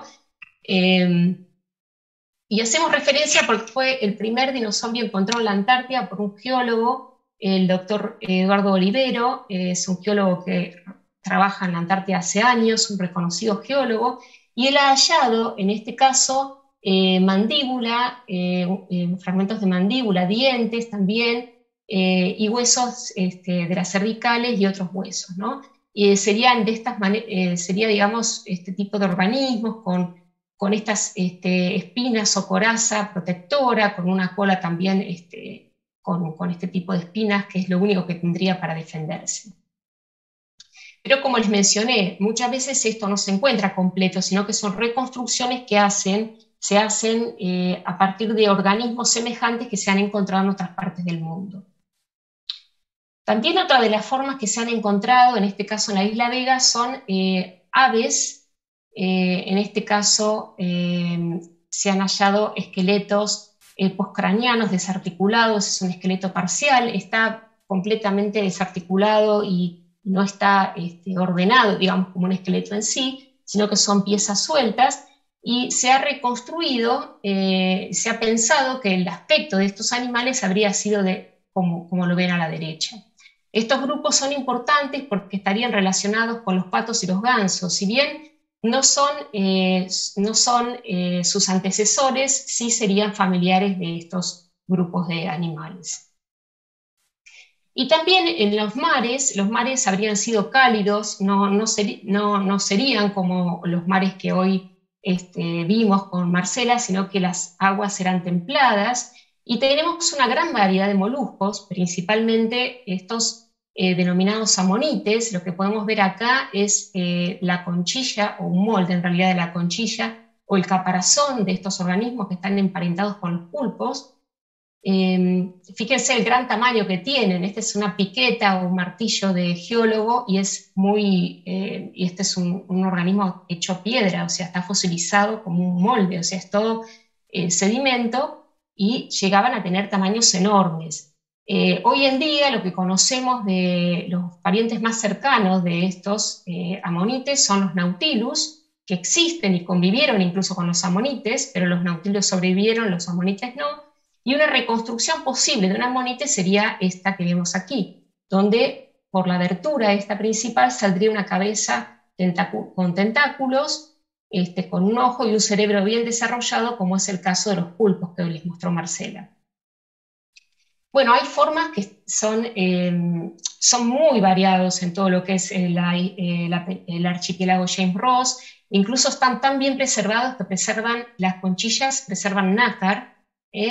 y hacemos referencia porque fue el primer dinosaurio encontrado en la Antártida por un geólogo, el doctor Eduardo Olivero. Es un geólogo que trabaja en la Antártida hace años, un reconocido geólogo, y él ha hallado, en este caso, mandíbula, fragmentos de mandíbula, dientes también, y huesos de las cervicales y otros huesos, ¿no? Sería, digamos, este tipo de organismos con estas espinas o coraza protectora, con una cola también con este tipo de espinas, que es lo único que tendría para defenderse. Pero como les mencioné, muchas veces esto no se encuentra completo, sino que son reconstrucciones que se hacen a partir de organismos semejantes que se han encontrado en otras partes del mundo. También otra de las formas que se han encontrado, en este caso en la isla Vega, son aves. En este caso se han hallado esqueletos postcraneanos desarticulados. Es un esqueleto parcial, está completamente desarticulado y no está ordenado, digamos, como un esqueleto en sí, sino que son piezas sueltas, y se ha reconstruido, se ha pensado que el aspecto de estos animales habría sido como lo ven a la derecha. Estos grupos son importantes porque estarían relacionados con los patos y los gansos. Si bien no son sus antecesores, sí serían familiares de estos grupos de animales. Y también en los mares habrían sido cálidos, no serían como los mares que hoy vimos con Marcela, sino que las aguas eran templadas, y tenemos una gran variedad de moluscos, principalmente estos denominados amonites. Lo que podemos ver acá es la conchilla, o un molde en realidad de la conchilla, o el caparazón de estos organismos que están emparentados con los pulpos. Fíjense el gran tamaño que tienen. Esta es una piqueta o un martillo de geólogo, y este es un organismo hecho piedra, o sea, está fosilizado como un molde, o sea, es todo sedimento, y llegaban a tener tamaños enormes. Hoy en día lo que conocemos de los parientes más cercanos de estos amonites son los nautilus, que existen y convivieron incluso con los amonites, pero los nautilus sobrevivieron, los amonites no. Y una reconstrucción posible de un amonite sería esta que vemos aquí, donde por la abertura esta principal saldría una cabeza con tentáculos, con un ojo y un cerebro bien desarrollado, como es el caso de los pulpos que hoy les mostró Marcela. Bueno, hay formas que son muy variados en todo lo que es el archipiélago James Ross. Incluso están tan bien preservados que preservan las conchillas, preservan nácar,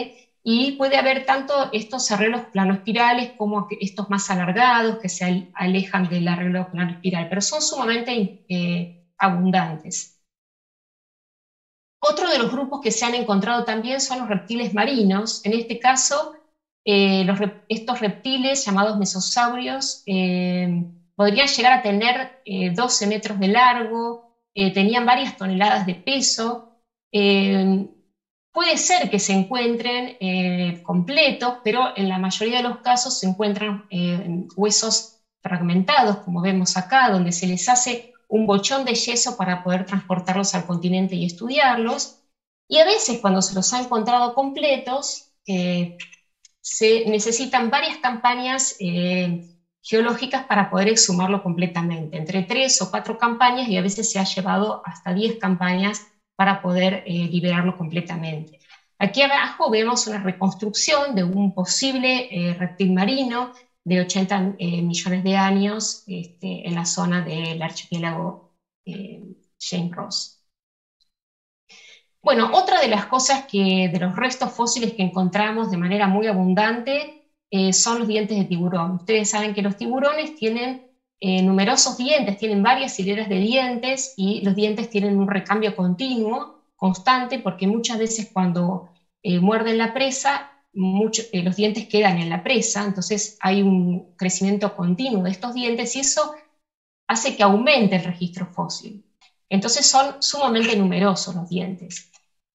y puede haber tanto estos arreglos planoespirales como estos más alargados que se alejan del arreglo planoespiral, pero son sumamente abundantes. Otro de los grupos que se han encontrado también son los reptiles marinos. En este caso, estos reptiles llamados mesosaurios podrían llegar a tener 12 metros de largo, tenían varias toneladas de peso. Puede ser que se encuentren completos, pero en la mayoría de los casos se encuentran huesos fragmentados, como vemos acá, donde se les hace un bochón de yeso para poder transportarlos al continente y estudiarlos. Y a veces, cuando se los ha encontrado completos, se necesitan varias campañas geológicas para poder exhumarlo completamente, entre 3 o 4 campañas, y a veces se ha llevado hasta 10 campañas para poder liberarlo completamente. Aquí abajo vemos una reconstrucción de un posible reptil marino de 80 millones de años en la zona del archipiélago Jane Ross. Bueno, otra de las cosas de los restos fósiles que encontramos de manera muy abundante son los dientes de tiburón. Ustedes saben que los tiburones tienen numerosos dientes, tienen varias hileras de dientes, y los dientes tienen un recambio continuo, constante, porque muchas veces cuando muerden la presa, los dientes quedan en la presa, entonces hay un crecimiento continuo de estos dientes y eso hace que aumente el registro fósil. Entonces son sumamente numerosos los dientes.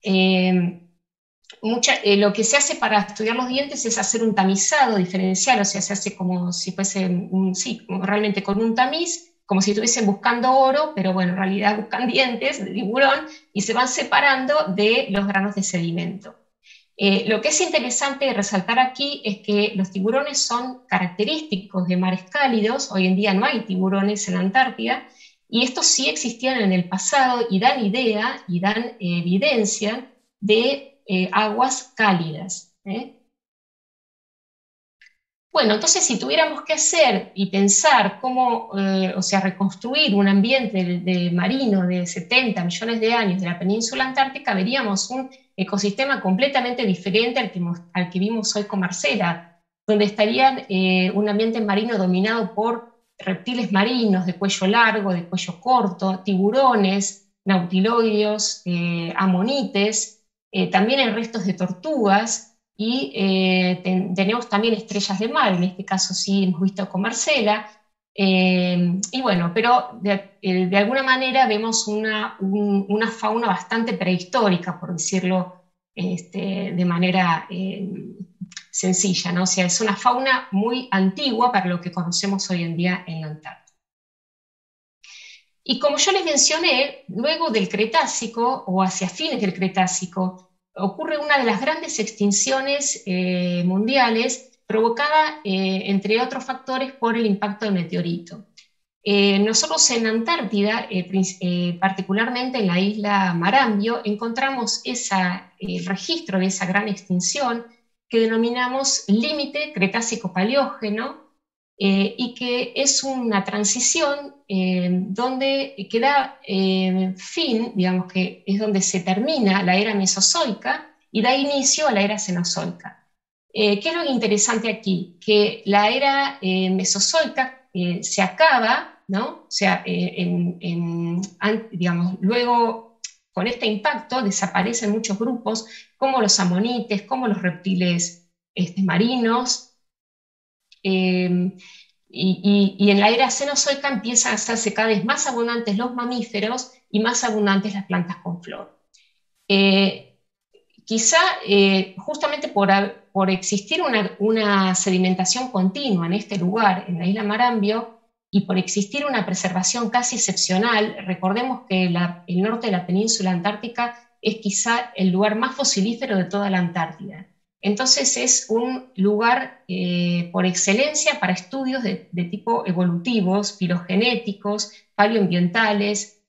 Lo que se hace para estudiar los dientes es hacer un tamizado diferencial, o sea, se hace como si fuese realmente con un tamiz, como si estuviesen buscando oro, pero bueno, en realidad buscan dientes de tiburón y se van separando de los granos de sedimento. Lo que es interesante resaltar aquí es que los tiburones son característicos de mares cálidos. Hoy en día no hay tiburones en la Antártida, y estos sí existían en el pasado y dan idea y dan evidencia de aguas cálidas. Bueno, entonces si tuviéramos que hacer y pensar cómo, reconstruir un ambiente marino de 70 millones de años de la península antártica, veríamos un ecosistema completamente diferente al que vimos hoy con Marcela, donde estaría un ambiente marino dominado por reptiles marinos de cuello largo, de cuello corto, tiburones, nautiloideos, amonites, también hay restos de tortugas, y tenemos también estrellas de mar, en este caso sí hemos visto con Marcela, y bueno, pero de alguna manera vemos una fauna bastante prehistórica, por decirlo de manera sencilla, ¿no? O sea, es una fauna muy antigua para lo que conocemos hoy en día en la Antártida. Y como yo les mencioné, luego del Cretácico, o hacia fines del Cretácico, ocurre una de las grandes extinciones mundiales provocada, entre otros factores, por el impacto del meteorito. Nosotros en Antártida, particularmente en la isla Marambio, encontramos el registro de esa gran extinción que denominamos límite Cretácico-Paleógeno, y que es una transición donde queda fin, digamos que es donde se termina la era mesozoica y da inicio a la era cenozoica. ¿Qué es lo interesante aquí? Que la era mesozoica se acaba, ¿no? O sea, digamos, luego con este impacto desaparecen muchos grupos, como los amonites, como los reptiles marinos, y en la era cenozoica empiezan a hacerse cada vez más abundantes los mamíferos y más abundantes las plantas con flor. Quizá justamente por existir una sedimentación continua en este lugar, en la isla Marambio, y por existir una preservación casi excepcional, recordemos que el norte de la península antártica es quizá el lugar más fosilífero de toda la Antártida. Entonces es un lugar por excelencia para estudios de tipo evolutivos, filogenéticos, paleoambientales,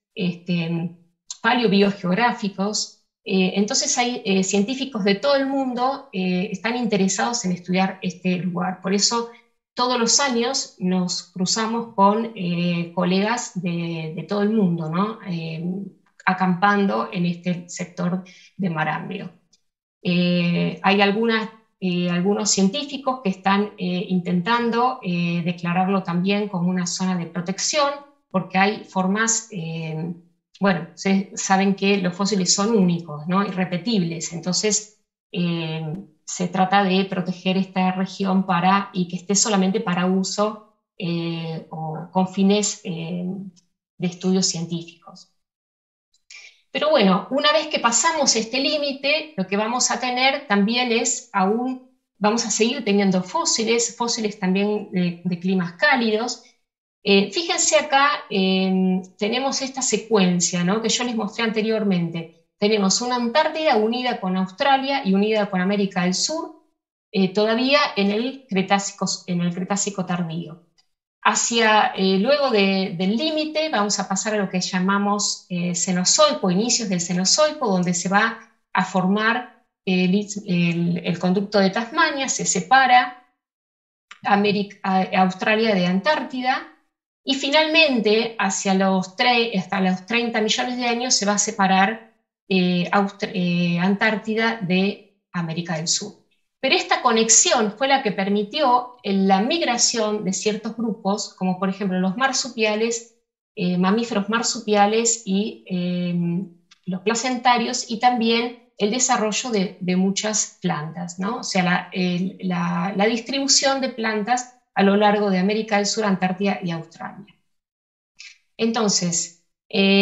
paleobiogeográficos. Entonces hay científicos de todo el mundo están interesados en estudiar este lugar. Por eso todos los años nos cruzamos con colegas de todo el mundo, ¿no? Acampando en este sector de Marambio. Hay algunos científicos que están intentando declararlo también como una zona de protección, porque hay formas, bueno, saben que los fósiles son únicos, ¿no? Irrepetibles, entonces se trata de proteger esta región y que esté solamente para uso o con fines de estudios científicos. Pero bueno, una vez que pasamos este límite, lo que vamos a tener también es vamos a seguir teniendo fósiles también de climas cálidos. Fíjense acá, tenemos esta secuencia, ¿no?, que yo les mostré anteriormente. Tenemos una Antártida unida con Australia y unida con América del Sur, todavía en el Cretácico tardío. Luego del límite vamos a pasar a lo que llamamos Cenozoico, inicios del Cenozoico, donde se va a formar el conducto de Tasmania, se separa Australia de Antártida, y finalmente hasta los 30 millones de años se va a separar Antártida de América del Sur. Pero esta conexión fue la que permitió la migración de ciertos grupos, como por ejemplo los marsupiales, mamíferos marsupiales y los placentarios, y también el desarrollo de muchas plantas, ¿no? O sea, la distribución de plantas a lo largo de América del Sur, Antártida y Australia. Entonces,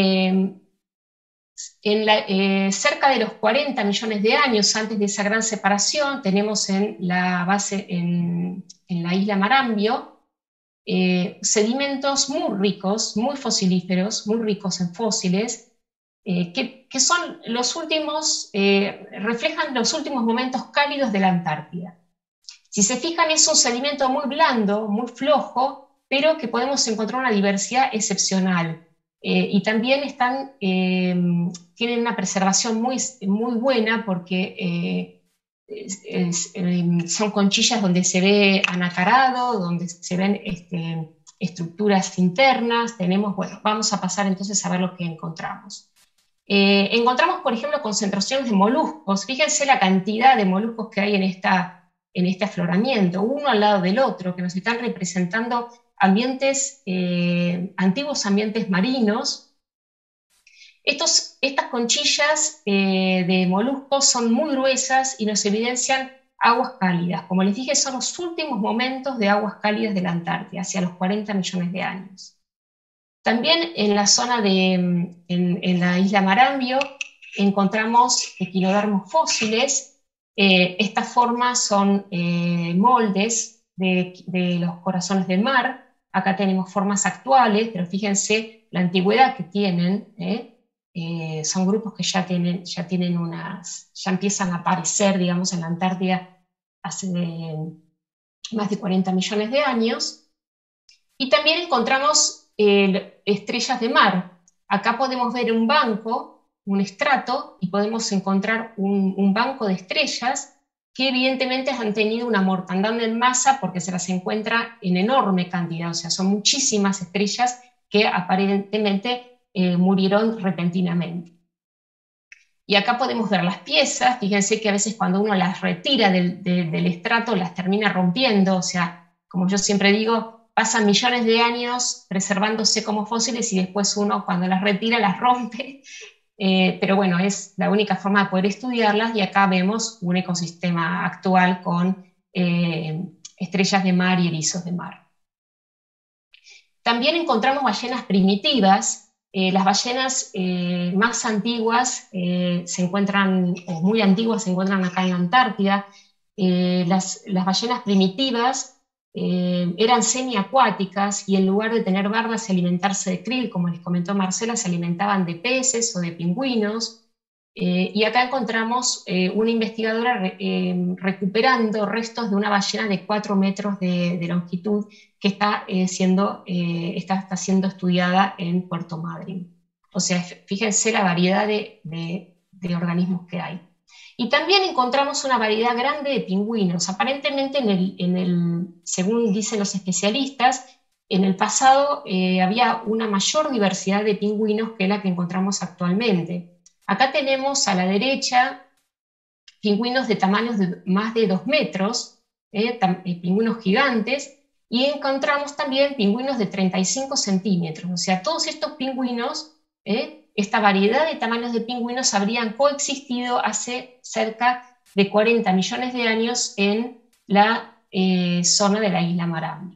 cerca de los 40 millones de años antes de esa gran separación, tenemos en la base, en la isla Marambio, sedimentos muy ricos, muy fosilíferos, muy ricos en fósiles, que son reflejan los últimos momentos cálidos de la Antártida. Si se fijan, es un sedimento muy blando, muy flojo, pero que podemos encontrar una diversidad excepcional. Y también tienen una preservación muy, muy buena, porque son conchillas donde se ve anacarado, donde se ven estructuras internas. Bueno, vamos a pasar entonces a ver lo que encontramos. Encontramos, por ejemplo, concentraciones de moluscos. Fíjense la cantidad de moluscos que hay en este afloramiento, uno al lado del otro, que nos están representando antiguos ambientes marinos. Estas conchillas de moluscos son muy gruesas y nos evidencian aguas cálidas. Como les dije, son los últimos momentos de aguas cálidas de la Antártida, hacia los 40 millones de años. También en la zona en la isla Marambio, encontramos equinodermos fósiles. Estas formas son moldes de los corazones del mar. Acá tenemos formas actuales, pero fíjense la antigüedad que tienen. Son grupos que ya empiezan a aparecer, digamos, en la Antártida hace más de 40 millones de años. Y también encontramos estrellas de mar. Acá podemos ver un banco, un estrato, y podemos encontrar un banco de estrellas que evidentemente han tenido una mortandad en masa, porque se las encuentra en enorme cantidad. O sea, son muchísimas estrellas que aparentemente murieron repentinamente. Y acá podemos ver las piezas. Fíjense que a veces cuando uno las retira del estrato, las termina rompiendo. O sea, como yo siempre digo, pasan millones de años preservándose como fósiles y después uno, cuando las retira, las rompe. Pero bueno, es la única forma de poder estudiarlas, y acá vemos un ecosistema actual con estrellas de mar y erizos de mar. También encontramos ballenas primitivas. Las ballenas más antiguas se encuentran, o muy antiguas, se encuentran acá en la Antártida. Las ballenas primitivas eran semiacuáticas, y en lugar de tener bardas y alimentarse de krill, como les comentó Marcela, se alimentaban de peces o de pingüinos. Y acá encontramos una investigadora recuperando restos de una ballena de 4 metros de longitud que está siendo estudiada en Puerto Madryn. O sea, fíjense la variedad de organismos que hay. Y también encontramos una variedad grande de pingüinos. Aparentemente, según dicen los especialistas, en el pasado había una mayor diversidad de pingüinos que la que encontramos actualmente. Acá tenemos a la derecha pingüinos de tamaños de más de 2 metros, pingüinos gigantes, y encontramos también pingüinos de 35 centímetros. O sea, todos estos pingüinos, esta variedad de tamaños de pingüinos habrían coexistido hace cerca de 40 millones de años en la zona de la isla Marambio.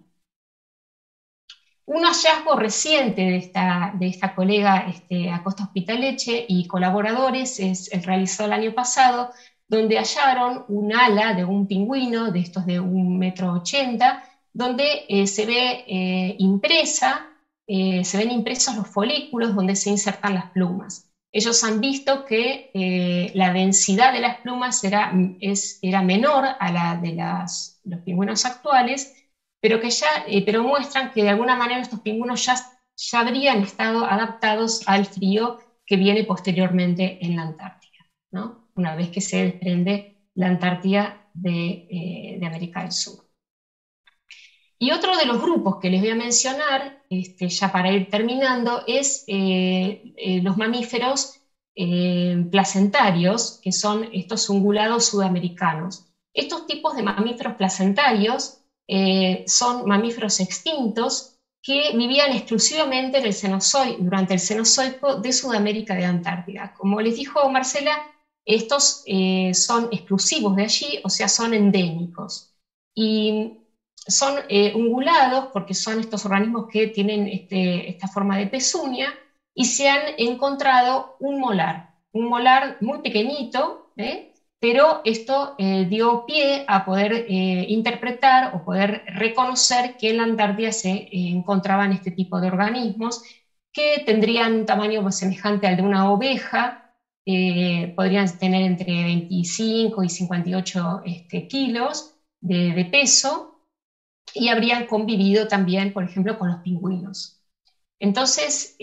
Un hallazgo reciente de esta colega Acosta Hospitaleche y colaboradores es el realizado el año pasado, donde hallaron un ala de un pingüino, de estos de 1,80 m, donde se ven impresos los folículos donde se insertan las plumas. Ellos han visto que la densidad de las plumas era menor a la de los pingüinos actuales, pero muestran que de alguna manera estos pingüinos ya habrían estado adaptados al frío que viene posteriormente en la Antártida, ¿no? Una vez que se desprende la Antártida de América del Sur. Y otro de los grupos que les voy a mencionar, ya para ir terminando, es los mamíferos placentarios, que son estos ungulados sudamericanos. Estos tipos de mamíferos placentarios son mamíferos extintos que vivían exclusivamente en el durante el Cenozoico de Sudamérica de Antártida. Como les dijo Marcela, estos son exclusivos de allí, o sea, son endémicos. Y son ungulados porque son estos organismos que tienen esta forma de pezuña, y se han encontrado un molar muy pequeñito, pero esto dio pie a poder interpretar o poder reconocer que en la Antártida se encontraban este tipo de organismos que tendrían un tamaño semejante al de una oveja, podrían tener entre 25 y 58 kilos de peso, y habrían convivido también, por ejemplo, con los pingüinos. Entonces,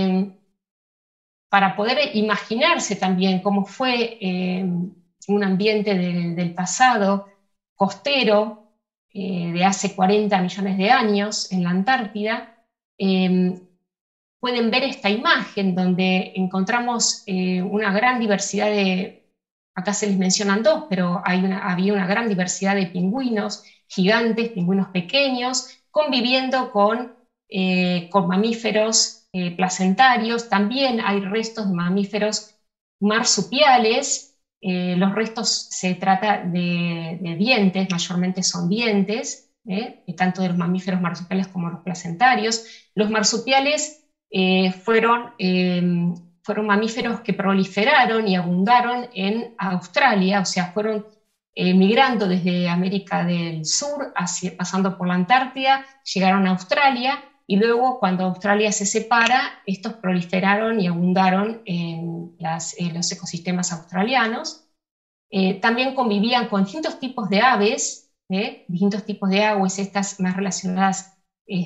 para poder imaginarse también cómo fue un ambiente del pasado costero, de hace 40 millones de años en la Antártida, pueden ver esta imagen donde encontramos una gran diversidad acá se les mencionan dos, pero había una gran diversidad de pingüinos gigantes, pingüinos pequeños, conviviendo con mamíferos placentarios. También hay restos de mamíferos marsupiales. Los restos se trata de dientes, mayormente son dientes, tanto de los mamíferos marsupiales como los placentarios. Los marsupiales fueron mamíferos que proliferaron y abundaron en Australia, o sea, fueron migrando desde América del Sur, pasando por la Antártida, llegaron a Australia, y luego cuando Australia se separa, estos proliferaron y abundaron en los ecosistemas australianos. También convivían con distintos tipos de aves, distintos tipos de aves, estas más relacionadas,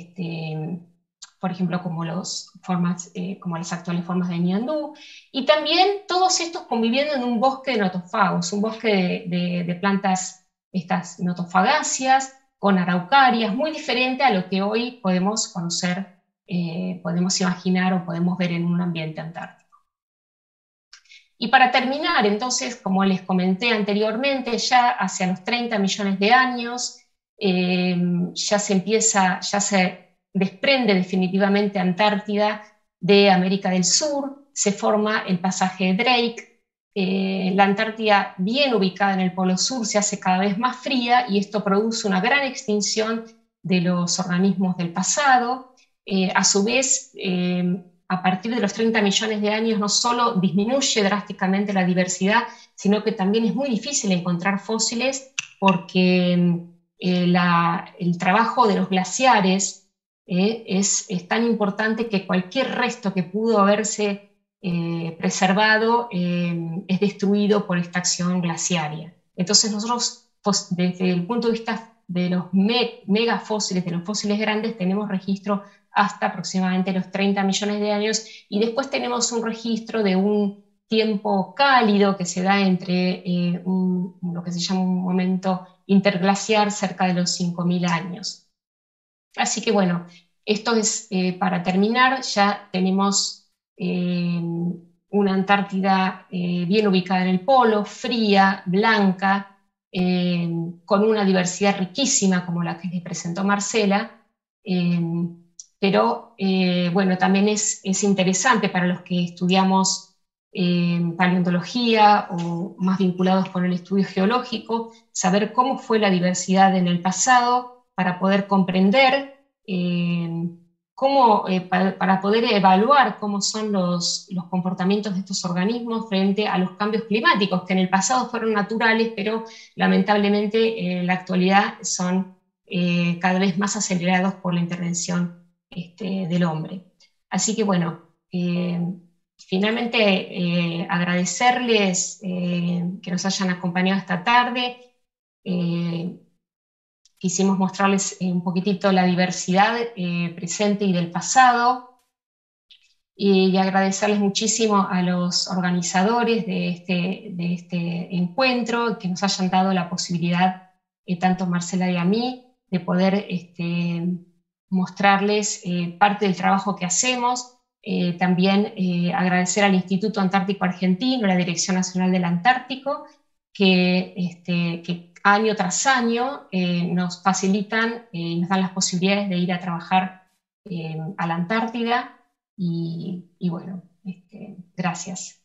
por ejemplo, como las actuales formas de ñandú, y también todos estos conviviendo en un bosque de notofagos, un bosque de plantas, estas notofagáceas, con araucarias, muy diferente a lo que hoy podemos conocer, podemos imaginar o podemos ver en un ambiente antártico. Y para terminar, entonces, como les comenté anteriormente, ya hacia los 30 millones de años, ya se desprende definitivamente Antártida de América del Sur, se forma el pasaje de Drake. La Antártida, bien ubicada en el Polo Sur, se hace cada vez más fría, y esto produce una gran extinción de los organismos del pasado. A su vez, a partir de los 30 millones de años, no solo disminuye drásticamente la diversidad, sino que también es muy difícil encontrar fósiles, porque el trabajo de los glaciares es tan importante que cualquier resto que pudo haberse preservado es destruido por esta acción glaciaria. Entonces nosotros, desde el punto de vista de los megafósiles, de los fósiles grandes, tenemos registro hasta aproximadamente los 30 millones de años, y después tenemos un registro de un tiempo cálido que se da entre lo que se llama un momento interglaciar cerca de los 5.000 años. Así que bueno, esto es para terminar. Ya tenemos una Antártida bien ubicada en el polo, fría, blanca, con una diversidad riquísima como la que les presentó Marcela, pero bueno, también es interesante para los que estudiamos paleontología o más vinculados con el estudio geológico, saber cómo fue la diversidad en el pasado para poder comprender para poder evaluar cómo son los comportamientos de estos organismos frente a los cambios climáticos, que en el pasado fueron naturales, pero lamentablemente en la actualidad son cada vez más acelerados por la intervención del hombre. Así que bueno, finalmente agradecerles que nos hayan acompañado esta tarde. Quisimos mostrarles un poquitito la diversidad presente y del pasado, y agradecerles muchísimo a los organizadores de este encuentro, que nos hayan dado la posibilidad, tanto Marcela y a mí, de poder mostrarles parte del trabajo que hacemos. También agradecer al Instituto Antártico Argentino, la Dirección Nacional del Antártico, que año tras año nos facilitan y nos dan las posibilidades de ir a trabajar a la Antártida, y bueno, gracias.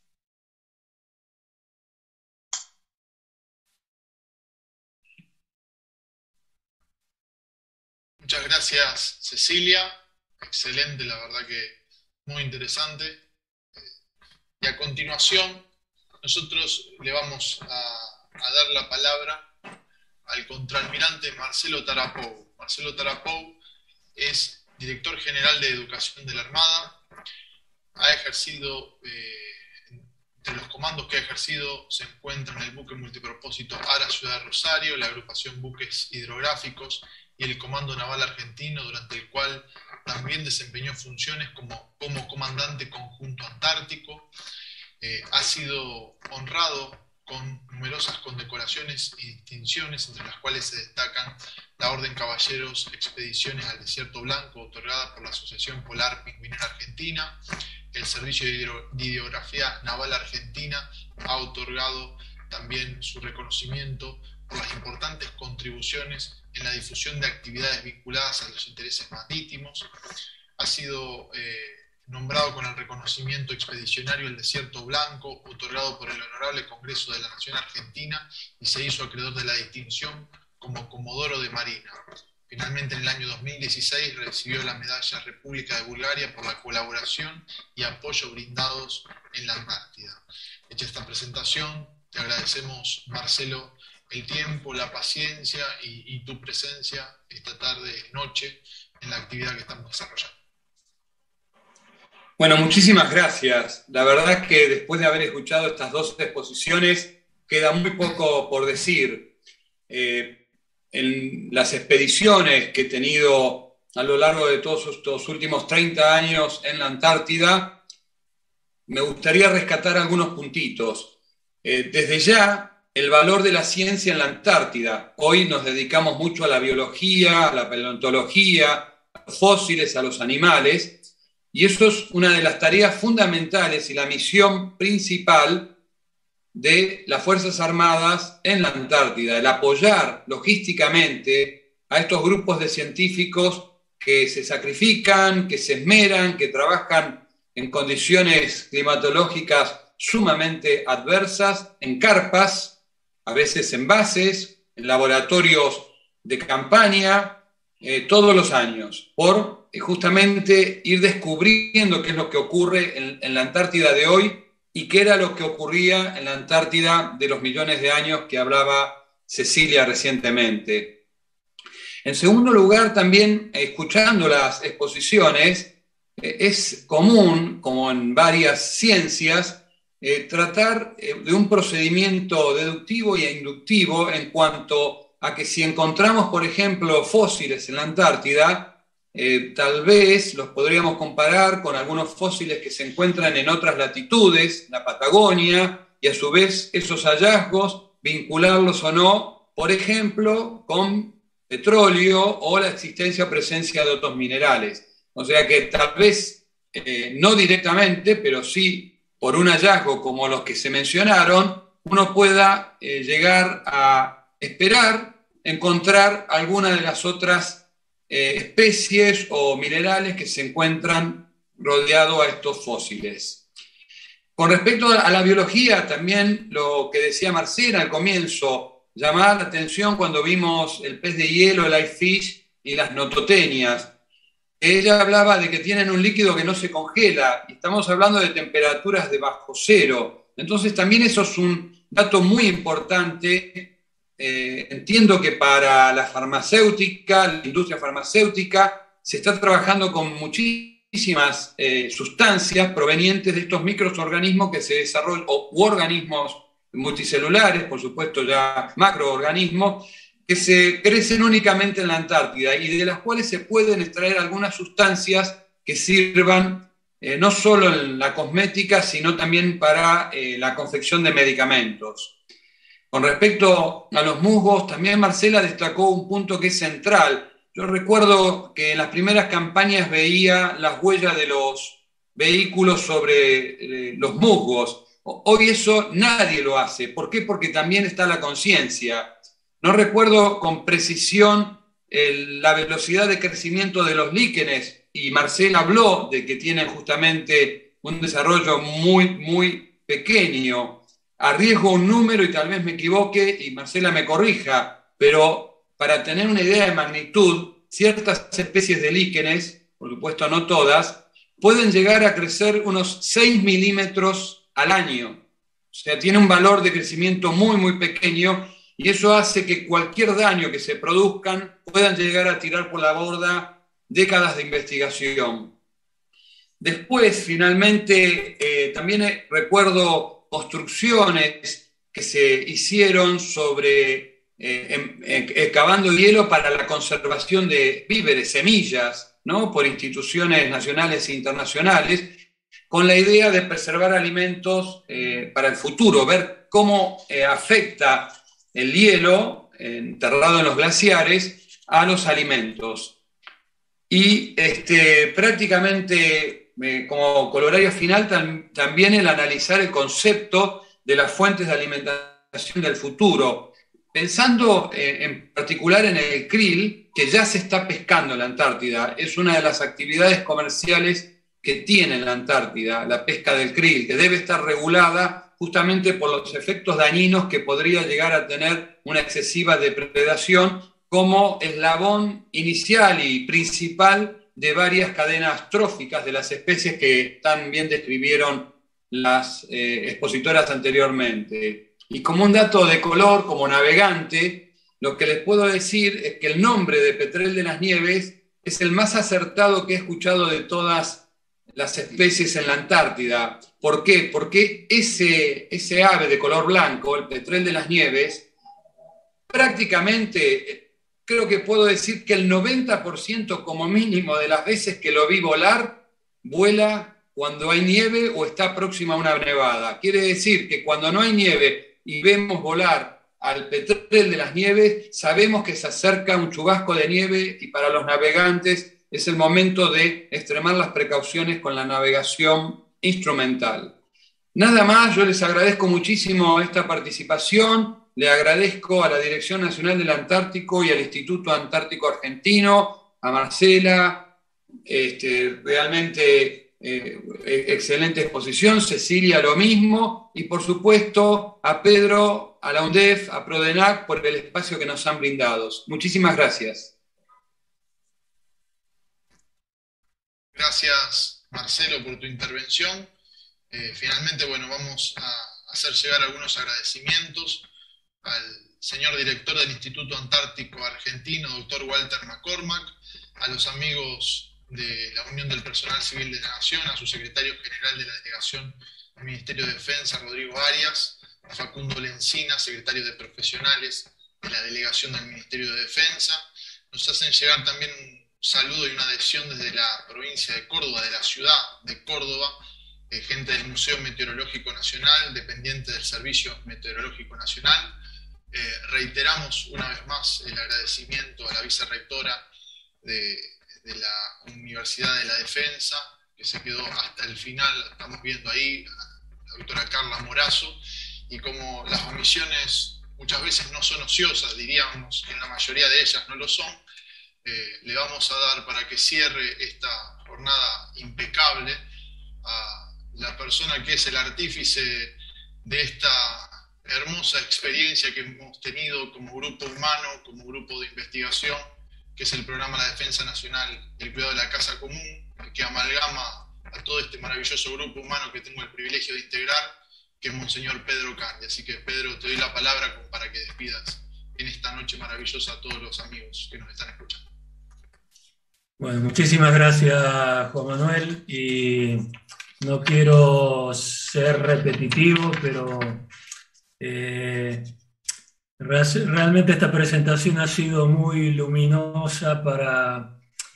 Muchas gracias, Cecilia. Excelente, la verdad que muy interesante. Y a continuación, nosotros le vamos a dar la palabra al contraalmirante Marcelo Tarapow. Marcelo Tarapow es director general de Educación de la Armada. Ha ejercido, entre los comandos que ha ejercido, se encuentran el buque multipropósito ARA Ciudad de Rosario, la agrupación Buques Hidrográficos y el Comando Naval Argentino, durante el cual también desempeñó funciones como comandante conjunto antártico. Ha sido honrado con numerosas condecoraciones y distinciones, entre las cuales se destacan la Orden Caballeros Expediciones al Desierto Blanco, otorgada por la Asociación Polar Pingüinera Argentina. El Servicio de Hidrografía Naval Argentina ha otorgado también su reconocimiento por las importantes contribuciones en la difusión de actividades vinculadas a los intereses marítimos. Ha sido nombrado con el reconocimiento expedicionario El Desierto Blanco, otorgado por el Honorable Congreso de la Nación Argentina, y se hizo acreedor de la distinción como Comodoro de Marina. Finalmente, en el año 2016 recibió la Medalla República de Bulgaria por la colaboración y apoyo brindados en la Antártida. Hecha esta presentación, te agradecemos, Marcelo, el tiempo, la paciencia y tu presencia esta tarde, noche, en la actividad que estamos desarrollando. Bueno, muchísimas gracias. La verdad que después de haber escuchado estas dos exposiciones, queda muy poco por decir. En las expediciones que he tenido a lo largo de todos estos últimos 30 años en la Antártida, me gustaría rescatar algunos puntitos. Desde ya, el valor de la ciencia en la Antártida. Hoy nos dedicamos mucho a la biología, a la paleontología, a los fósiles, a los animales, y eso es una de las tareas fundamentales y la misión principal de las Fuerzas Armadas en la Antártida, el apoyar logísticamente a estos grupos de científicos que se sacrifican, que se esmeran, que trabajan en condiciones climatológicas sumamente adversas, en carpas, a veces en bases, en laboratorios de campaña, todos los años, por justamente ir descubriendo qué es lo que ocurre en la Antártida de hoy y qué era lo que ocurría en la Antártida de los millones de años que hablaba Cecilia recientemente. En segundo lugar, también escuchando las exposiciones, es común, como en varias ciencias, tratar de un procedimiento deductivo e inductivo en cuanto a que si encontramos, por ejemplo, fósiles en la Antártida, tal vez los podríamos comparar con algunos fósiles que se encuentran en otras latitudes, la Patagonia, y a su vez esos hallazgos vincularlos o no, por ejemplo, con petróleo o la existencia o presencia de otros minerales. O sea que tal vez no directamente, pero sí por un hallazgo como los que se mencionaron, uno pueda llegar a esperar encontrar alguna de las otras especies o minerales que se encuentran rodeados a estos fósiles. Con respecto a la biología, también lo que decía Marcela al comienzo, llamaba la atención cuando vimos el pez de hielo, el ice fish y las nototenias. Ella hablaba de que tienen un líquido que no se congela, y estamos hablando de temperaturas de bajo cero. Entonces también eso es un dato muy importante. Entiendo que para la farmacéutica, la industria farmacéutica, se está trabajando con muchísimas sustancias provenientes de estos microorganismos que se desarrollan, u organismos multicelulares, por supuesto ya macroorganismos, que se crecen únicamente en la Antártida y de las cuales se pueden extraer algunas sustancias que sirvan no solo en la cosmética, sino también para la confección de medicamentos. Con respecto a los musgos, también Marcela destacó un punto que es central. Yo recuerdo que en las primeras campañas veía las huellas de los vehículos sobre los musgos. Hoy eso nadie lo hace. ¿Por qué? Porque también está la conciencia. No recuerdo con precisión la velocidad de crecimiento de los líquenes, y Marcela habló de que tienen justamente un desarrollo muy, muy pequeño. Arriesgo un número y tal vez me equivoque y Marcela me corrija, pero para tener una idea de magnitud, ciertas especies de líquenes, por supuesto no todas, pueden llegar a crecer unos 6 milímetros al año. O sea, tiene un valor de crecimiento muy, muy pequeño, y eso hace que cualquier daño que se produzcan puedan llegar a tirar por la borda décadas de investigación. Después, finalmente, también recuerdo construcciones que se hicieron sobre excavando hielo para la conservación de víveres, semillas, ¿no? Por instituciones nacionales e internacionales, con la idea de preservar alimentos para el futuro, ver cómo afecta el hielo enterrado en los glaciares a los alimentos. Y prácticamente como corolario final también el analizar el concepto de las fuentes de alimentación del futuro, pensando en particular en el krill, que ya se está pescando en la Antártida. Es una de las actividades comerciales que tiene la Antártida, la pesca del krill, que debe estar regulada justamente por los efectos dañinos que podría llegar a tener una excesiva depredación como eslabón inicial y principal de varias cadenas tróficas de las especies que tan bien describieron las expositoras anteriormente. Y como un dato de color, como navegante, lo que les puedo decir es que el nombre de petrel de las nieves es el más acertado que he escuchado de todas las especies en la Antártida. ¿Por qué? Porque ese ave de color blanco, el petrel de las nieves, prácticamente creo que puedo decir que el 90% como mínimo de las veces que lo vi volar, vuela cuando hay nieve o está próxima a una nevada. Quiere decir que cuando no hay nieve y vemos volar al petrel de las nieves, sabemos que se acerca un chubasco de nieve y para los navegantes es el momento de extremar las precauciones con la navegación instrumental. Nada más, yo les agradezco muchísimo esta participación. Le agradezco a la Dirección Nacional del Antártico y al Instituto Antártico Argentino, a Marcela, realmente excelente exposición, Cecilia lo mismo, y por supuesto a Pedro, a la UNDEF, a Prodenac por el espacio que nos han brindado. Muchísimas gracias. Gracias, Marcelo, por tu intervención. Finalmente, bueno, vamos a hacer llegar algunos agradecimientos al señor director del Instituto Antártico Argentino, doctor Walter McCormack, a los amigos de la Unión del Personal Civil de la Nación, a su secretario general de la Delegación del Ministerio de Defensa, Rodrigo Arias, a Facundo Lencina, secretario de Profesionales de la Delegación del Ministerio de Defensa. Nos hacen llegar también un saludo y una adhesión desde la provincia de Córdoba, de la ciudad de Córdoba, gente del Museo Meteorológico Nacional, dependiente del Servicio Meteorológico Nacional. Reiteramos una vez más el agradecimiento a la vicerrectora de la Universidad de la Defensa, que se quedó hasta el final, estamos viendo ahí la doctora Carla Morazo, y como las misiones muchas veces no son ociosas, diríamos que en la mayoría de ellas no lo son, le vamos a dar para que cierre esta jornada impecable a la persona que es el artífice de esta hermosa experiencia que hemos tenido como grupo humano, como grupo de investigación, que es el programa La Defensa Nacional y el Cuidado de la Casa Común, que amalgama a todo este maravilloso grupo humano que tengo el privilegio de integrar, que es Monseñor Pedro Candia. Así que, Pedro, te doy la palabra como para que despidas en esta noche maravillosa a todos los amigos que nos están escuchando. Bueno, muchísimas gracias, Juan Manuel, y no quiero ser repetitivo, pero realmente esta presentación ha sido muy luminosa para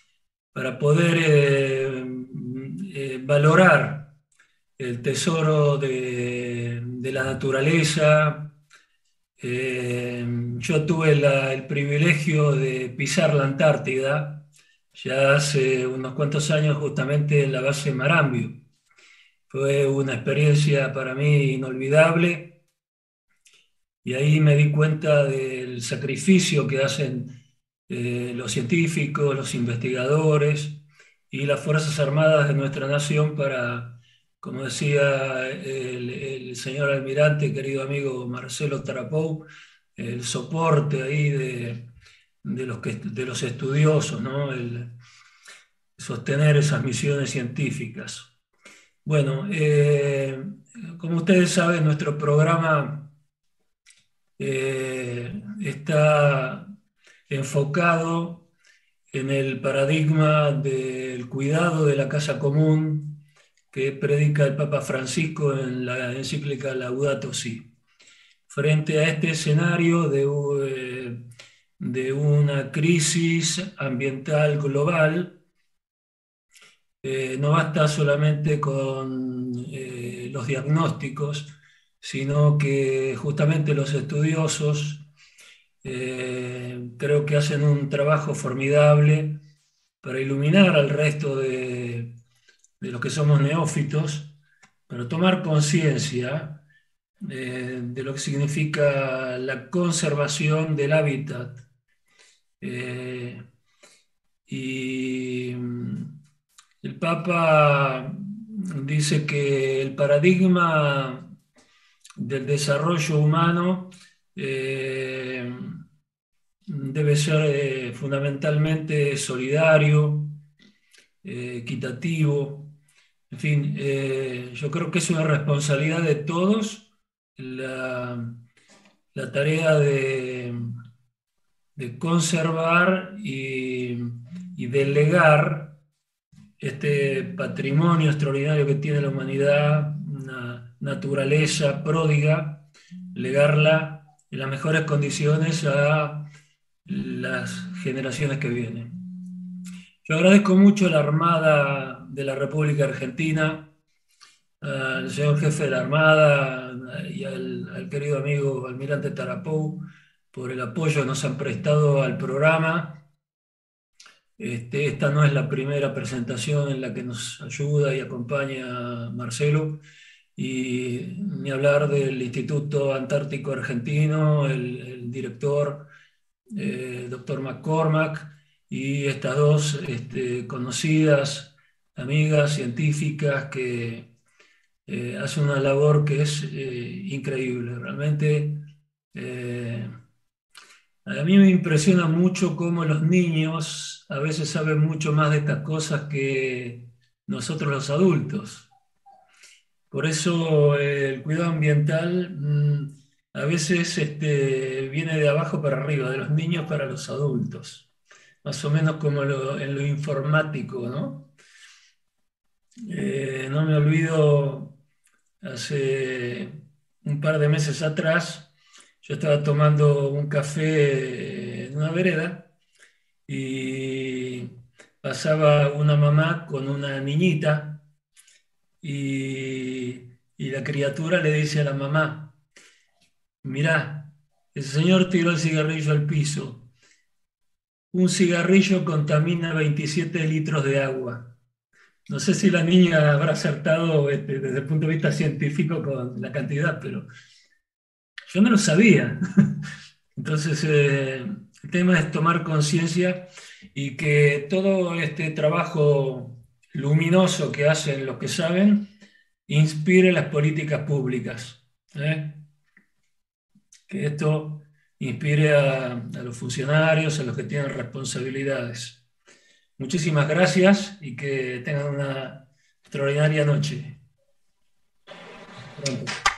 poder valorar el tesoro de la naturaleza. Yo tuve el privilegio de pisar la Antártida ya hace unos cuantos años, justamente en la base Marambio. Fue una experiencia para mí inolvidable, y ahí me di cuenta del sacrificio que hacen los científicos, los investigadores y las Fuerzas Armadas de nuestra nación para, como decía el señor almirante, querido amigo Marcelo Tarapou, el soporte ahí de los estudiosos, ¿no? El sostener esas misiones científicas. Bueno, como ustedes saben, nuestro programa está enfocado en el paradigma del cuidado de la casa común que predica el Papa Francisco en la encíclica Laudato Si. Frente a este escenario de una crisis ambiental global, no basta solamente con los diagnósticos, sino que justamente los estudiosos creo que hacen un trabajo formidable para iluminar al resto de los que somos neófitos, para tomar conciencia de lo que significa la conservación del hábitat. Y el Papa dice que el paradigma del desarrollo humano debe ser fundamentalmente solidario, equitativo. En fin, yo creo que es una responsabilidad de todos la tarea de conservar y de legar este patrimonio extraordinario que tiene la humanidad, una naturaleza pródiga, legarla en las mejores condiciones a las generaciones que vienen. Yo agradezco mucho a la Armada de la República Argentina, al señor jefe de la Armada y al querido amigo almirante Tarapou por el apoyo que nos han prestado al programa. Esta no es la primera presentación en la que nos ayuda y acompaña Marcelo, y ni hablar del Instituto Antártico Argentino, el director, doctor McCormack, y estas dos conocidas amigas científicas que hacen una labor que es increíble. Realmente a mí me impresiona mucho cómo los niños a veces saben mucho más de estas cosas que nosotros los adultos. Por eso el cuidado ambiental a veces viene de abajo para arriba, de los niños para los adultos, más o menos como en lo informático, ¿no? No me olvido, hace un par de meses atrás, yo estaba tomando un café en una vereda y pasaba una mamá con una niñita y la criatura le dice a la mamá: mirá, el señor tiró el cigarrillo al piso. Un cigarrillo contamina 27 litros de agua. No sé si la niña habrá acertado desde el punto de vista científico con la cantidad, pero yo no lo sabía. Entonces, el tema es tomar conciencia y que todo este trabajo luminoso que hacen los que saben inspire las políticas públicas. Que esto inspire a los funcionarios, a los que tienen responsabilidades. Muchísimas gracias y que tengan una extraordinaria noche. Hasta pronto.